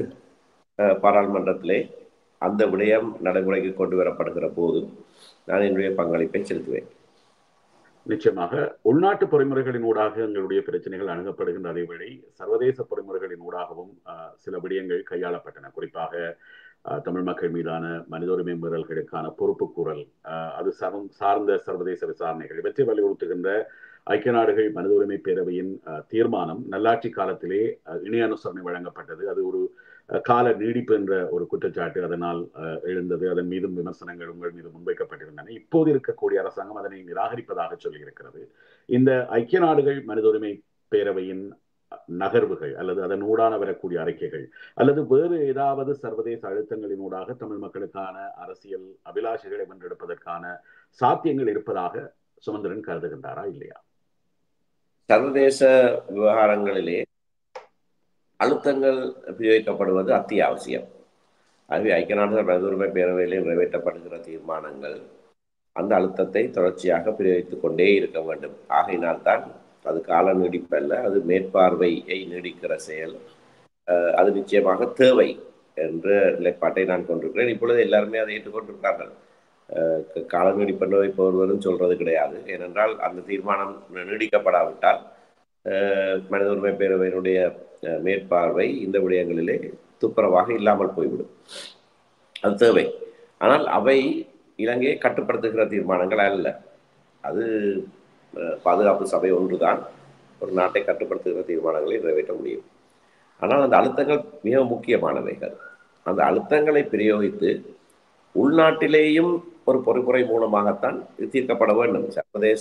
பாராளுமன்றத்திலே அந்த விடயம் நடைமுறைக்கு கொண்டு வரப்படுகிற போது நான் என்னுடைய பங்களிப்பை செலுத்துவேன். நிச்சயமாக உள்நாட்டு பொறிமுறைகளின் ஊடாக எங்களுடைய பிரச்சனைகள் அணுகப்படுகின்ற அதேவேளை சர்வதேச பொறிமுறைகளின் ஊடாகவும் சில விடயங்கள் கையாளப்பட்டன. குறிப்பாக தமிழ் மக்கள் மீதான மனித உரிமை மீறல்களுக்கான பொறுப்பு கூறல், அது சார்ந்த சர்வதேச விசாரணைகள் இவற்றை வலியுறுத்துகின்ற ஐக்கிய நாடுகள் மனித உரிமை பேரவையின் தீர்மானம் நல்லாட்சி காலத்திலே இணை அனுசரணை வழங்கப்பட்டது. அது ஒரு கால நீடிப்பு என்ற ஒரு குற்றச்சாட்டு அதனால் எழுந்தது. அதன் மீதும் விமர்சனங்கள் உங்கள் மீது முன்வைக்கப்பட்டிருந்தன. இப்போது இருக்கக்கூடிய அரசாங்கம் அதனை நிராகரிப்பதாக சொல்லியிருக்கிறது. இந்த ஐக்கிய நாடுகள் மனித உரிமை பேரவையின் நகர்வுகள் அல்லது அதன் ஊடான வரக்கூடிய அறிக்கைகள் அல்லது வேறு ஏதாவது சர்வதேச அழுத்தங்களினூடாக தமிழ் மக்களுக்கான அரசியல் அபிலாஷைகளை வென்றெடுப்பதற்கான சாத்தியங்கள் இருப்பதாக சுமந்திரன் கருதுகின்றாரா இல்லையா? சர்வதேச விவகாரங்களிலே அழுத்தங்கள் பிரயோகிக்கப்படுவது அத்தியாவசியம். ஆகவே ஐக்கிய நாடுகள் மனித உரிமை பேரவையிலே நிறைவேற்றப்படுகிற தீர்மானங்கள் அந்த அழுத்தத்தை தொடர்ச்சியாக பிரயோகித்துக் கொண்டே இருக்க வேண்டும். ஆகையினால்தான் அது கால நீடிப்பல்ல, அது மேற்பார்வையை நீடிக்கிற செயல். அது நிச்சயமாக தேவை என்ற நிலைப்பாட்டை நான் கொண்டிருக்கிறேன். இப்பொழுது எல்லாருமே அதை ஏற்றுக்கொண்டிருக்கிறார்கள். கால நீடிப்பென்று இப்போ ஒருவரும் சொல்றது கிடையாது. ஏனென்றால் அந்த தீர்மானம் நீடிக்கப்படாவிட்டால் மனித உரிமை பேரவையினுடைய மேற்பார்வை இந்த விடயங்களிலே துப்புரவாக இல்லாமல் போய்விடும். அது தேவை. ஆனால் அவை இலங்கையை கட்டுப்படுத்துகிற தீர்மானங்கள் அல்ல. அது பாதுகாப்பு சபை ஒன்றுதான் ஒரு நாட்டை கட்டுப்படுத்துகிற தீர்மானங்களை நிறைவேற்ற முடியும். ஆனால் அந்த அழுத்தங்கள் மிக முக்கியமானவைகள். அந்த அழுத்தங்களை பிரயோகித்து உள்நாட்டிலேயும் ஒரு பொறிமுறை மூலமாகத்தான் தீர்க்கப்பட வேண்டும். சர்வதேச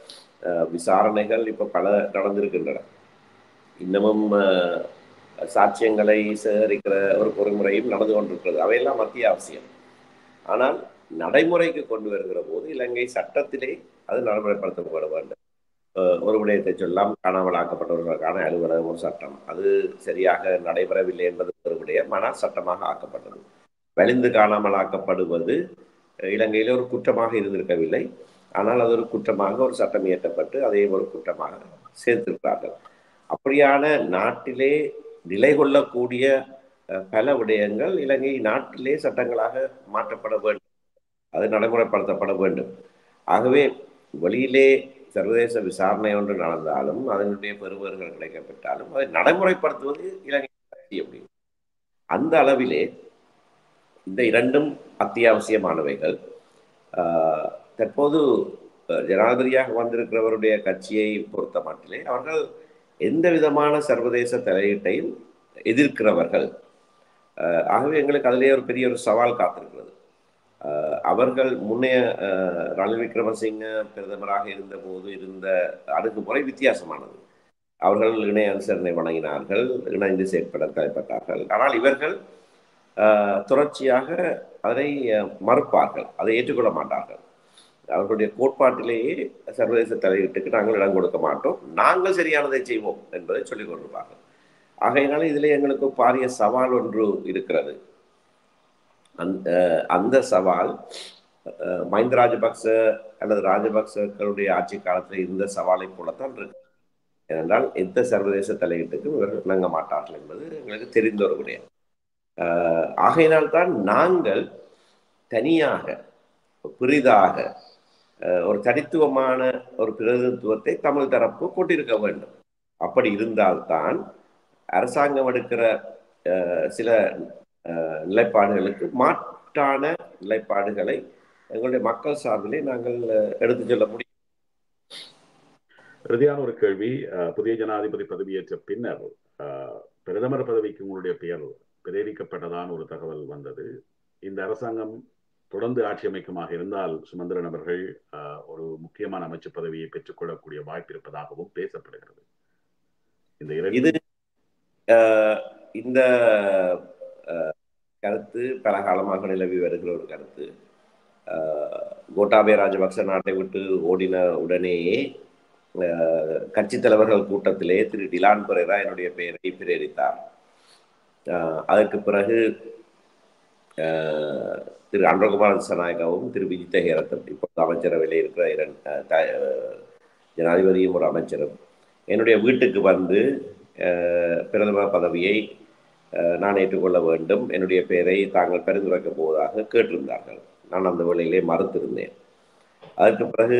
விசாரணைகள் இப்போ பல நடந்திருக்கின்றன. இன்னமும் சாட்சியங்களை சேகரிக்கிற ஒரு பொறிமுறையும் நடந்து கொண்டிருக்கிறது. அவையெல்லாம் அத்தியாவசியம். ஆனால் நடைமுறைக்கு கொண்டு வருகிற போது இலங்கை சட்டத்திலே அது நடைமுறைப்படுத்தப்பட வேண்டும். ஒரு விடயத்தை சொல்லலாம், காணாமல் ஆக்கப்பட்டவர்களுக்கான அலுவலகம் ஒரு சட்டம், அது சரியாக நடைபெறவில்லை என்பது ஒரு விடயம். ஆனால் சட்டமாக ஆக்கப்பட்டது. வலிந்து காணாமல் ஆக்கப்படுவது இலங்கையில் ஒரு குற்றமாக இருந்திருக்கவில்லை. ஆனால் அது ஒரு குற்றமாக ஒரு சட்டம் இயற்றப்பட்டு அதே ஒரு குற்றமாக சேர்த்திருக்கிறார்கள். அப்படியான நாட்டிலே நிலை கொள்ளக்கூடிய பல விடயங்கள் இலங்கை நாட்டிலே சட்டங்களாக மாற்றப்பட வேண்டும், அது நடைமுறைப்படுத்தப்பட வேண்டும். ஆகவே வெளியிலே சர்வதேச விசாரணை ஒன்று நடந்தாலும் அதனுடைய பெறுபவர்கள் கிடைக்கப்பட்டாலும் அதை நடைமுறைப்படுத்துவது இலங்கை செய்ய முடியும். அந்த அளவிலே இந்த இரண்டும் அத்தியாவசியமானவைகள். தற்போது ஜனாதிபதியாக வந்திருக்கிறவருடைய கட்சியை பொறுத்த மட்டிலே அவர்கள் எந்த விதமான சர்வதேச தலையீட்டையும் எதிர்க்கிறவர்கள். ஆகவே எங்களுக்கு அதிலே ஒரு பெரிய ஒரு சவால் காத்திருக்கிறது. அவர்கள் முன்னைய ரணில் விக்ரமசிங்க பிரதமராக இருந்த போது இருந்த அணுகுமுறை வித்தியாசமானது. அவர்கள் இணை அனுசரணை வழங்கினார்கள், இணைந்து செயற்பட தலைப்பட்டார்கள். ஆனால் இவர்கள் தொடர்ச்சியாக அதை மறுப்பார்கள், அதை ஏற்றுக்கொள்ள மாட்டார்கள். அவர்களுடைய கோட்பாட்டிலேயே சர்வதேச தலையீட்டுக்கு நாங்கள் இடம் கொடுக்க மாட்டோம், நாங்கள் சரியானதை செய்வோம் என்பதை சொல்லிக் கொண்டிருப்பார்கள். ஆகையினால இதில் எங்களுக்கு பாரிய சவால் ஒன்று இருக்கிறது. அந்த அந்த சவால் மஹிந்த ராஜபக்ச அல்லது ராஜபக்சர்களுடைய ஆட்சி காலத்தில் இருந்த சவாலை போலத்தான் இருக்கு. ஏனென்றால் எந்த சர்வதேச தலையீட்டுக்கும் இவர்கள் இணங்க மாட்டார்கள் என்பது எங்களுக்கு தெரிந்த ஒரு விடயம். ஆகையினால்தான் நாங்கள் தனியாக பெரிதாக ஒரு தனித்துவமான ஒரு பிரதிநிதித்துவத்தை தமிழ் தரப்பு கொண்டிருக்க வேண்டும். அப்படி இருந்தால்தான் அரசாங்கம் எடுக்கிற சில நிலைப்பாடுகளுக்கு மாற்றான நிலைப்பாடுகளை எங்களுடைய மக்கள் சார்பிலே நாங்கள் எடுத்து சொல்ல முடியும். பிரதியான ஒரு கேள்வி. புதிய ஜனாதிபதி பதவியேற்ற பின்னர் பிரதமர் பதவிக்கு உங்களுடைய பெயர் பிரேரிக்கப்பட்டதான ஒரு தகவல் வந்தது. இந்த அரசாங்கம் தொடர்ந்து ஆட்சி அமைக்குமாக இருந்தால் சுமந்திரன் அவர்கள் ஒரு முக்கியமான அமைச்சு பதவியை பெற்றுக்கொள்ளக்கூடிய வாய்ப்பு இருப்பதாகவும் பேசப்படுகிறது. இந்த இது இந்த கருத்து பல காலமாக நிலவி வருகிற ஒரு கருத்து. கோட்டாபய ராஜபக்ச நாட்டை விட்டு ஓடின உடனேயே கட்சி தலைவர்கள் கூட்டத்திலே திரு டிலான் பெரேரா என்னுடைய பெயரை பிரேரித்தார். அதற்கு பிறகு திரு அன்றகுமார் திசாநாயகவும் திரு விஜித்த ஹேரத்தும் இப்போது அமைச்சரவையில் இருக்கிற இரண்டு ஜனாதிபதியும் ஒரு அமைச்சரும் என்னுடைய வீட்டுக்கு வந்து பிரதமர் பதவியை நான் ஏற்றுக்கொள்ள வேண்டும், என்னுடைய பெயரை தாங்கள் பரிந்துரைக்கப் போவதாக கேட்டிருந்தார்கள். நான் அந்த வேளையிலே மறுத்திருந்தேன். அதற்கு பிறகு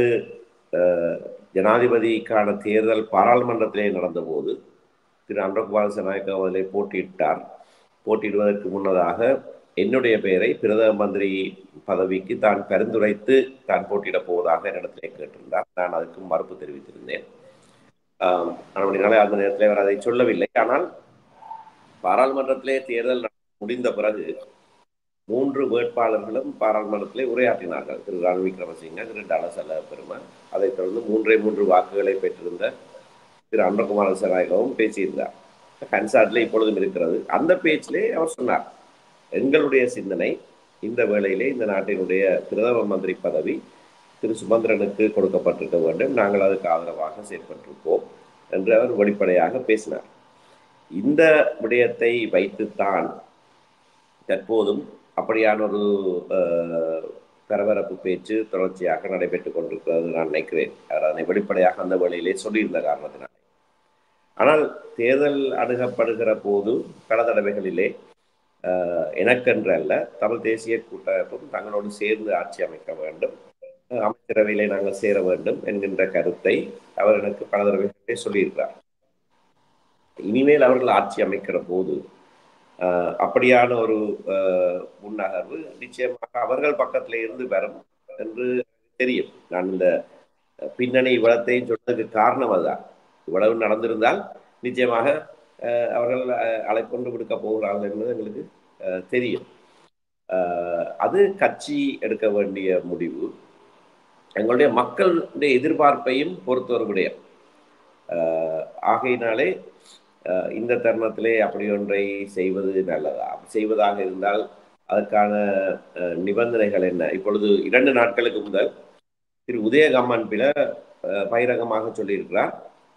ஜனாதிபதிக்கான தேர்தல் பாராளுமன்றத்திலே நடந்தபோது திரு அன்றகுமார் திசாநாயக்க அதிலே போட்டியிட்டார். போட்டியிடுவதற்கு முன்னதாக என்னுடைய பெயரை பிரதம மந்திரி பதவிக்கு தான் பரிந்துரைத்து தான் போட்டியிடப் போவதாக என்னிடத்திலே கேட்டிருந்தார். நான் அதுக்கு மறுப்பு தெரிவித்திருந்தேன். அப்படினாலே அந்த நேரத்தில் அவர் அதை சொல்லவில்லை. ஆனால் பாராளுமன்றத்திலே தேர்தல் முடிந்த பிறகு மூன்று வேட்பாளர்களும் பாராளுமன்றத்திலே உரையாற்றினார்கள். திரு ரணில் விக்ரமசிங்க, திரு டலசல பெருமா, அதைத் தொடர்ந்து மூன்றே மூன்று வாக்குகளை பெற்றிருந்த திரு அன்றகுமார் திசாநாயகவும் பேசியிருந்தார். கன்சார்ட்ல இப்பொழுதும் இருக்கிறது. அந்த பேச்சிலே அவர் சொன்னார், எங்களுடைய சிந்தனை இந்த வேளையிலே இந்த நாட்டினுடைய பிரதம மந்திரி பதவி திரு சுமந்திரனுக்கு கொடுக்கப்பட்டிருக்க வேண்டும், நாங்கள் அதுக்கு ஆதரவாக செயற்பட்டிருப்போம் என்று அவர் வெளிப்படையாக பேசினார். இந்த விடயத்தை வைத்துத்தான் தற்போதும் அப்படியான ஒரு பரபரப்பு பேச்சு தொடர்ச்சியாக நடைபெற்றுக் கொண்டிருக்கிறது நான் நினைக்கிறேன். அவர் அதனை வெளிப்படையாக அந்த வேளையிலே சொல்லியிருந்த காரணத்தினால். ஆனால் தேர்தல் அணுகப்படுகிற போது பல தடவைகளிலே எனக்கென்றல்ல, தமிழ் தேசிய கூட்டமைப்பும் தங்களோடு சேர்ந்து ஆட்சி அமைக்க வேண்டும், அமைச்சரவையிலே நாங்கள் சேர வேண்டும் என்கின்ற கருத்தை அவர் எனக்கு பல தடவைகளிலே சொல்லியிருக்கிறார். இனிமேல் அவர்கள் ஆட்சி அமைக்கிற போது அப்படியான ஒரு முன்னகர்வு நிச்சயமாக அவர்கள் பக்கத்திலே இருந்து வரும் என்று தெரியும். நான் இந்த பின்னணி இவ்வளத்தையும் சொன்னதுக்கு காரணம் அதுதான். இவ்வளவு நடந்திருந்தால் நிச்சயமாக அவர்கள் அழைப்பொன்று விடுக்க போகிறார்கள் என்பது எங்களுக்கு தெரியும். அது கட்சி எடுக்க வேண்டிய முடிவு. எங்களுடைய மக்களுடைய எதிர்பார்ப்பையும் பொறுத்த ஒரு விடயம். ஆகையினாலே இந்த தருணத்திலே அப்படி ஒன்றை செய்வது நல்லதா? செய்வதாக இருந்தால் அதற்கான நிபந்தனைகள் என்ன? இப்பொழுது இரண்டு நாட்களுக்கு முதல் திரு உதயகம்மன் பில பகிரங்கமாக சொல்லியிருக்கிறார்,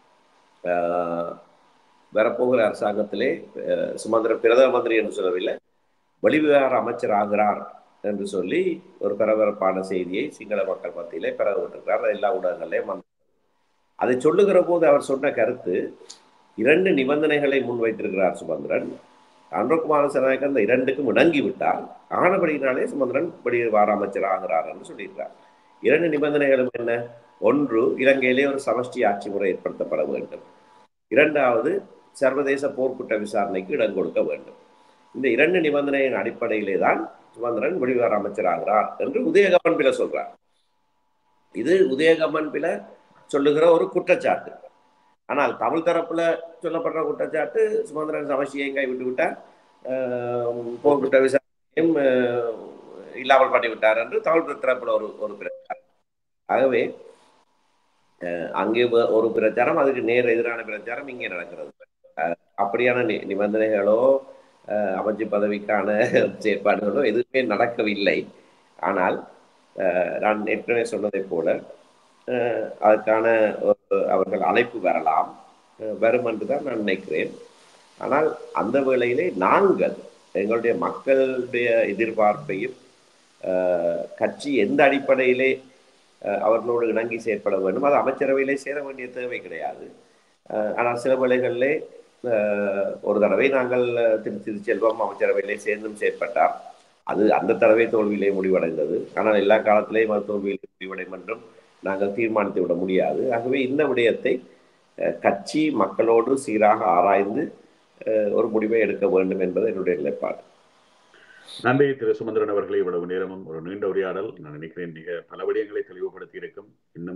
வரப்போகிற அரசாங்கத்திலே சுமந்திர பிரதம மந்திரி என்று சொல்லவில்லை, வெளிவிவகார அமைச்சர் ஆகிறார் என்று சொல்லி ஒரு பரபரப்பான செய்தியை சிங்கள மக்கள் மத்தியிலே பரவிட்டிருக்கிறார். எல்லா ஊடகங்களையும் வந்து அதை சொல்லுகிற போது அவர் சொன்ன கருத்து, இரண்டு நிபந்தனைகளை முன்வைத்திருக்கிறார் சுமந்திரன். அன்றகுமார் திசாநாயக்க அந்த இரண்டுக்கும் இணங்கி விட்டால் ஆனபடியினாலே சுமந்திரன் வெளிவிவகார அமைச்சர் ஆகிறார் என்று சொல்லியிருக்கிறார். இரண்டு நிபந்தனைகளும் என்ன? ஒன்று, இலங்கையிலே ஒரு சமஷ்டி ஆட்சி முறை ஏற்படுத்தப்பட வேண்டும். இரண்டாவது, சர்வதேச போர்க்குற்ற விசாரணைக்கு இடம் கொடுக்க வேண்டும். இந்த இரண்டு நிபந்தனையின் அடிப்படையிலே தான் சுமந்திரன் வெளிவிவகார அமைச்சர் ஆகிறார் என்று உதயகம்மன் பில சொல்றார். இது உதயகம்மன் பில சொல்லுகிற ஒரு குற்றச்சாட்டு. ஆனால் தமிழ் தரப்புல சொல்லப்படுற குற்றச்சாட்டு, சுமந்திரன் சமஷ்டியை கைவிட்டு விட்டார், போர்க்குற்ற விசாரணையும் இல்லாமல் பண்ணிவிட்டார் என்று தமிழ் தரப்புல ஒரு ஒரு பிரச்சாரம். ஆகவே அங்கே ஒரு பிரச்சாரம், அதுக்கு நேர் எதிரான பிரச்சாரம் இங்கே நடக்கிறது. அப்படியான நிபந்தனைகளோ அமைச்சு பதவிக்கான செயற்பாடுகளோ எதுவுமே நடக்கவில்லை. ஆனால் நான் ஏற்கனவே சொன்னதை போல அதற்கான அவர்கள் அழைப்பு வரலாம், வரும் என்று தான் நான் நினைக்கிறேன். ஆனால் அந்த வேளையிலே நாங்கள் எங்களுடைய மக்களுடைய எதிர்பார்ப்பையும் கட்சி எந்த அடிப்படையிலே அவர்களோடு இணங்கி செயற்பட வேண்டும், அது அமைச்சரவையிலே சேர வேண்டிய தேவை கிடையாது. ஆனால் சில வேளைகளிலே ஒரு தடவை நாங்கள் திரு திருச்செல்வம் அமைச்சரவையிலே சேர்ந்தும் செயற்பட்டார். அது அந்த தடவை தோல்வியிலே முடிவடைந்தது. ஆனால் எல்லா காலத்திலேயும் அது தோல்வியிலே முடிவடையும் என்றும் நாங்கள் தீர்மானித்து விட முடியாது. ஆகவே இந்த விடயத்தை கட்சி மக்களோடு சீராக ஆராய்ந்து ஒரு முடிவை எடுக்க வேண்டும் என்பது என்னுடைய நிலைப்பாடு. நன்றி திரு சுமந்திரன் அவர்களே. இவ்வளவு நேரமும் ஒரு நீண்ட உரையாடல். நான் நினைக்கிறேன் மிக பல விடயங்களை தெளிவுபடுத்தி இருக்கும். இன்னும் பல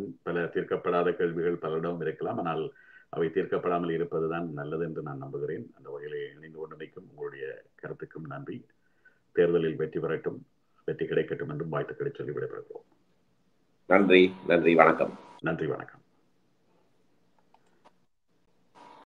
தீர்க்கப்படாத கேள்விகள் பலரிடம் இருக்கலாம். ஆனால் அவை தீர்க்கப்படாமல் இருப்பதுதான் நல்லது என்று நான் நம்புகிறேன். அந்த வகையிலே இணைந்து கொண்டமைக்கும் உங்களுடைய கருத்துக்கும் நன்றி. தேர்தலில் வெற்றி பெறட்டும், வெற்றி கிடைக்கட்டும் என்றும் வாழ்த்துக்களை சொல்லி விடைபெறுகிறோம். நன்றி. நன்றி. வணக்கம். நன்றி. வணக்கம்.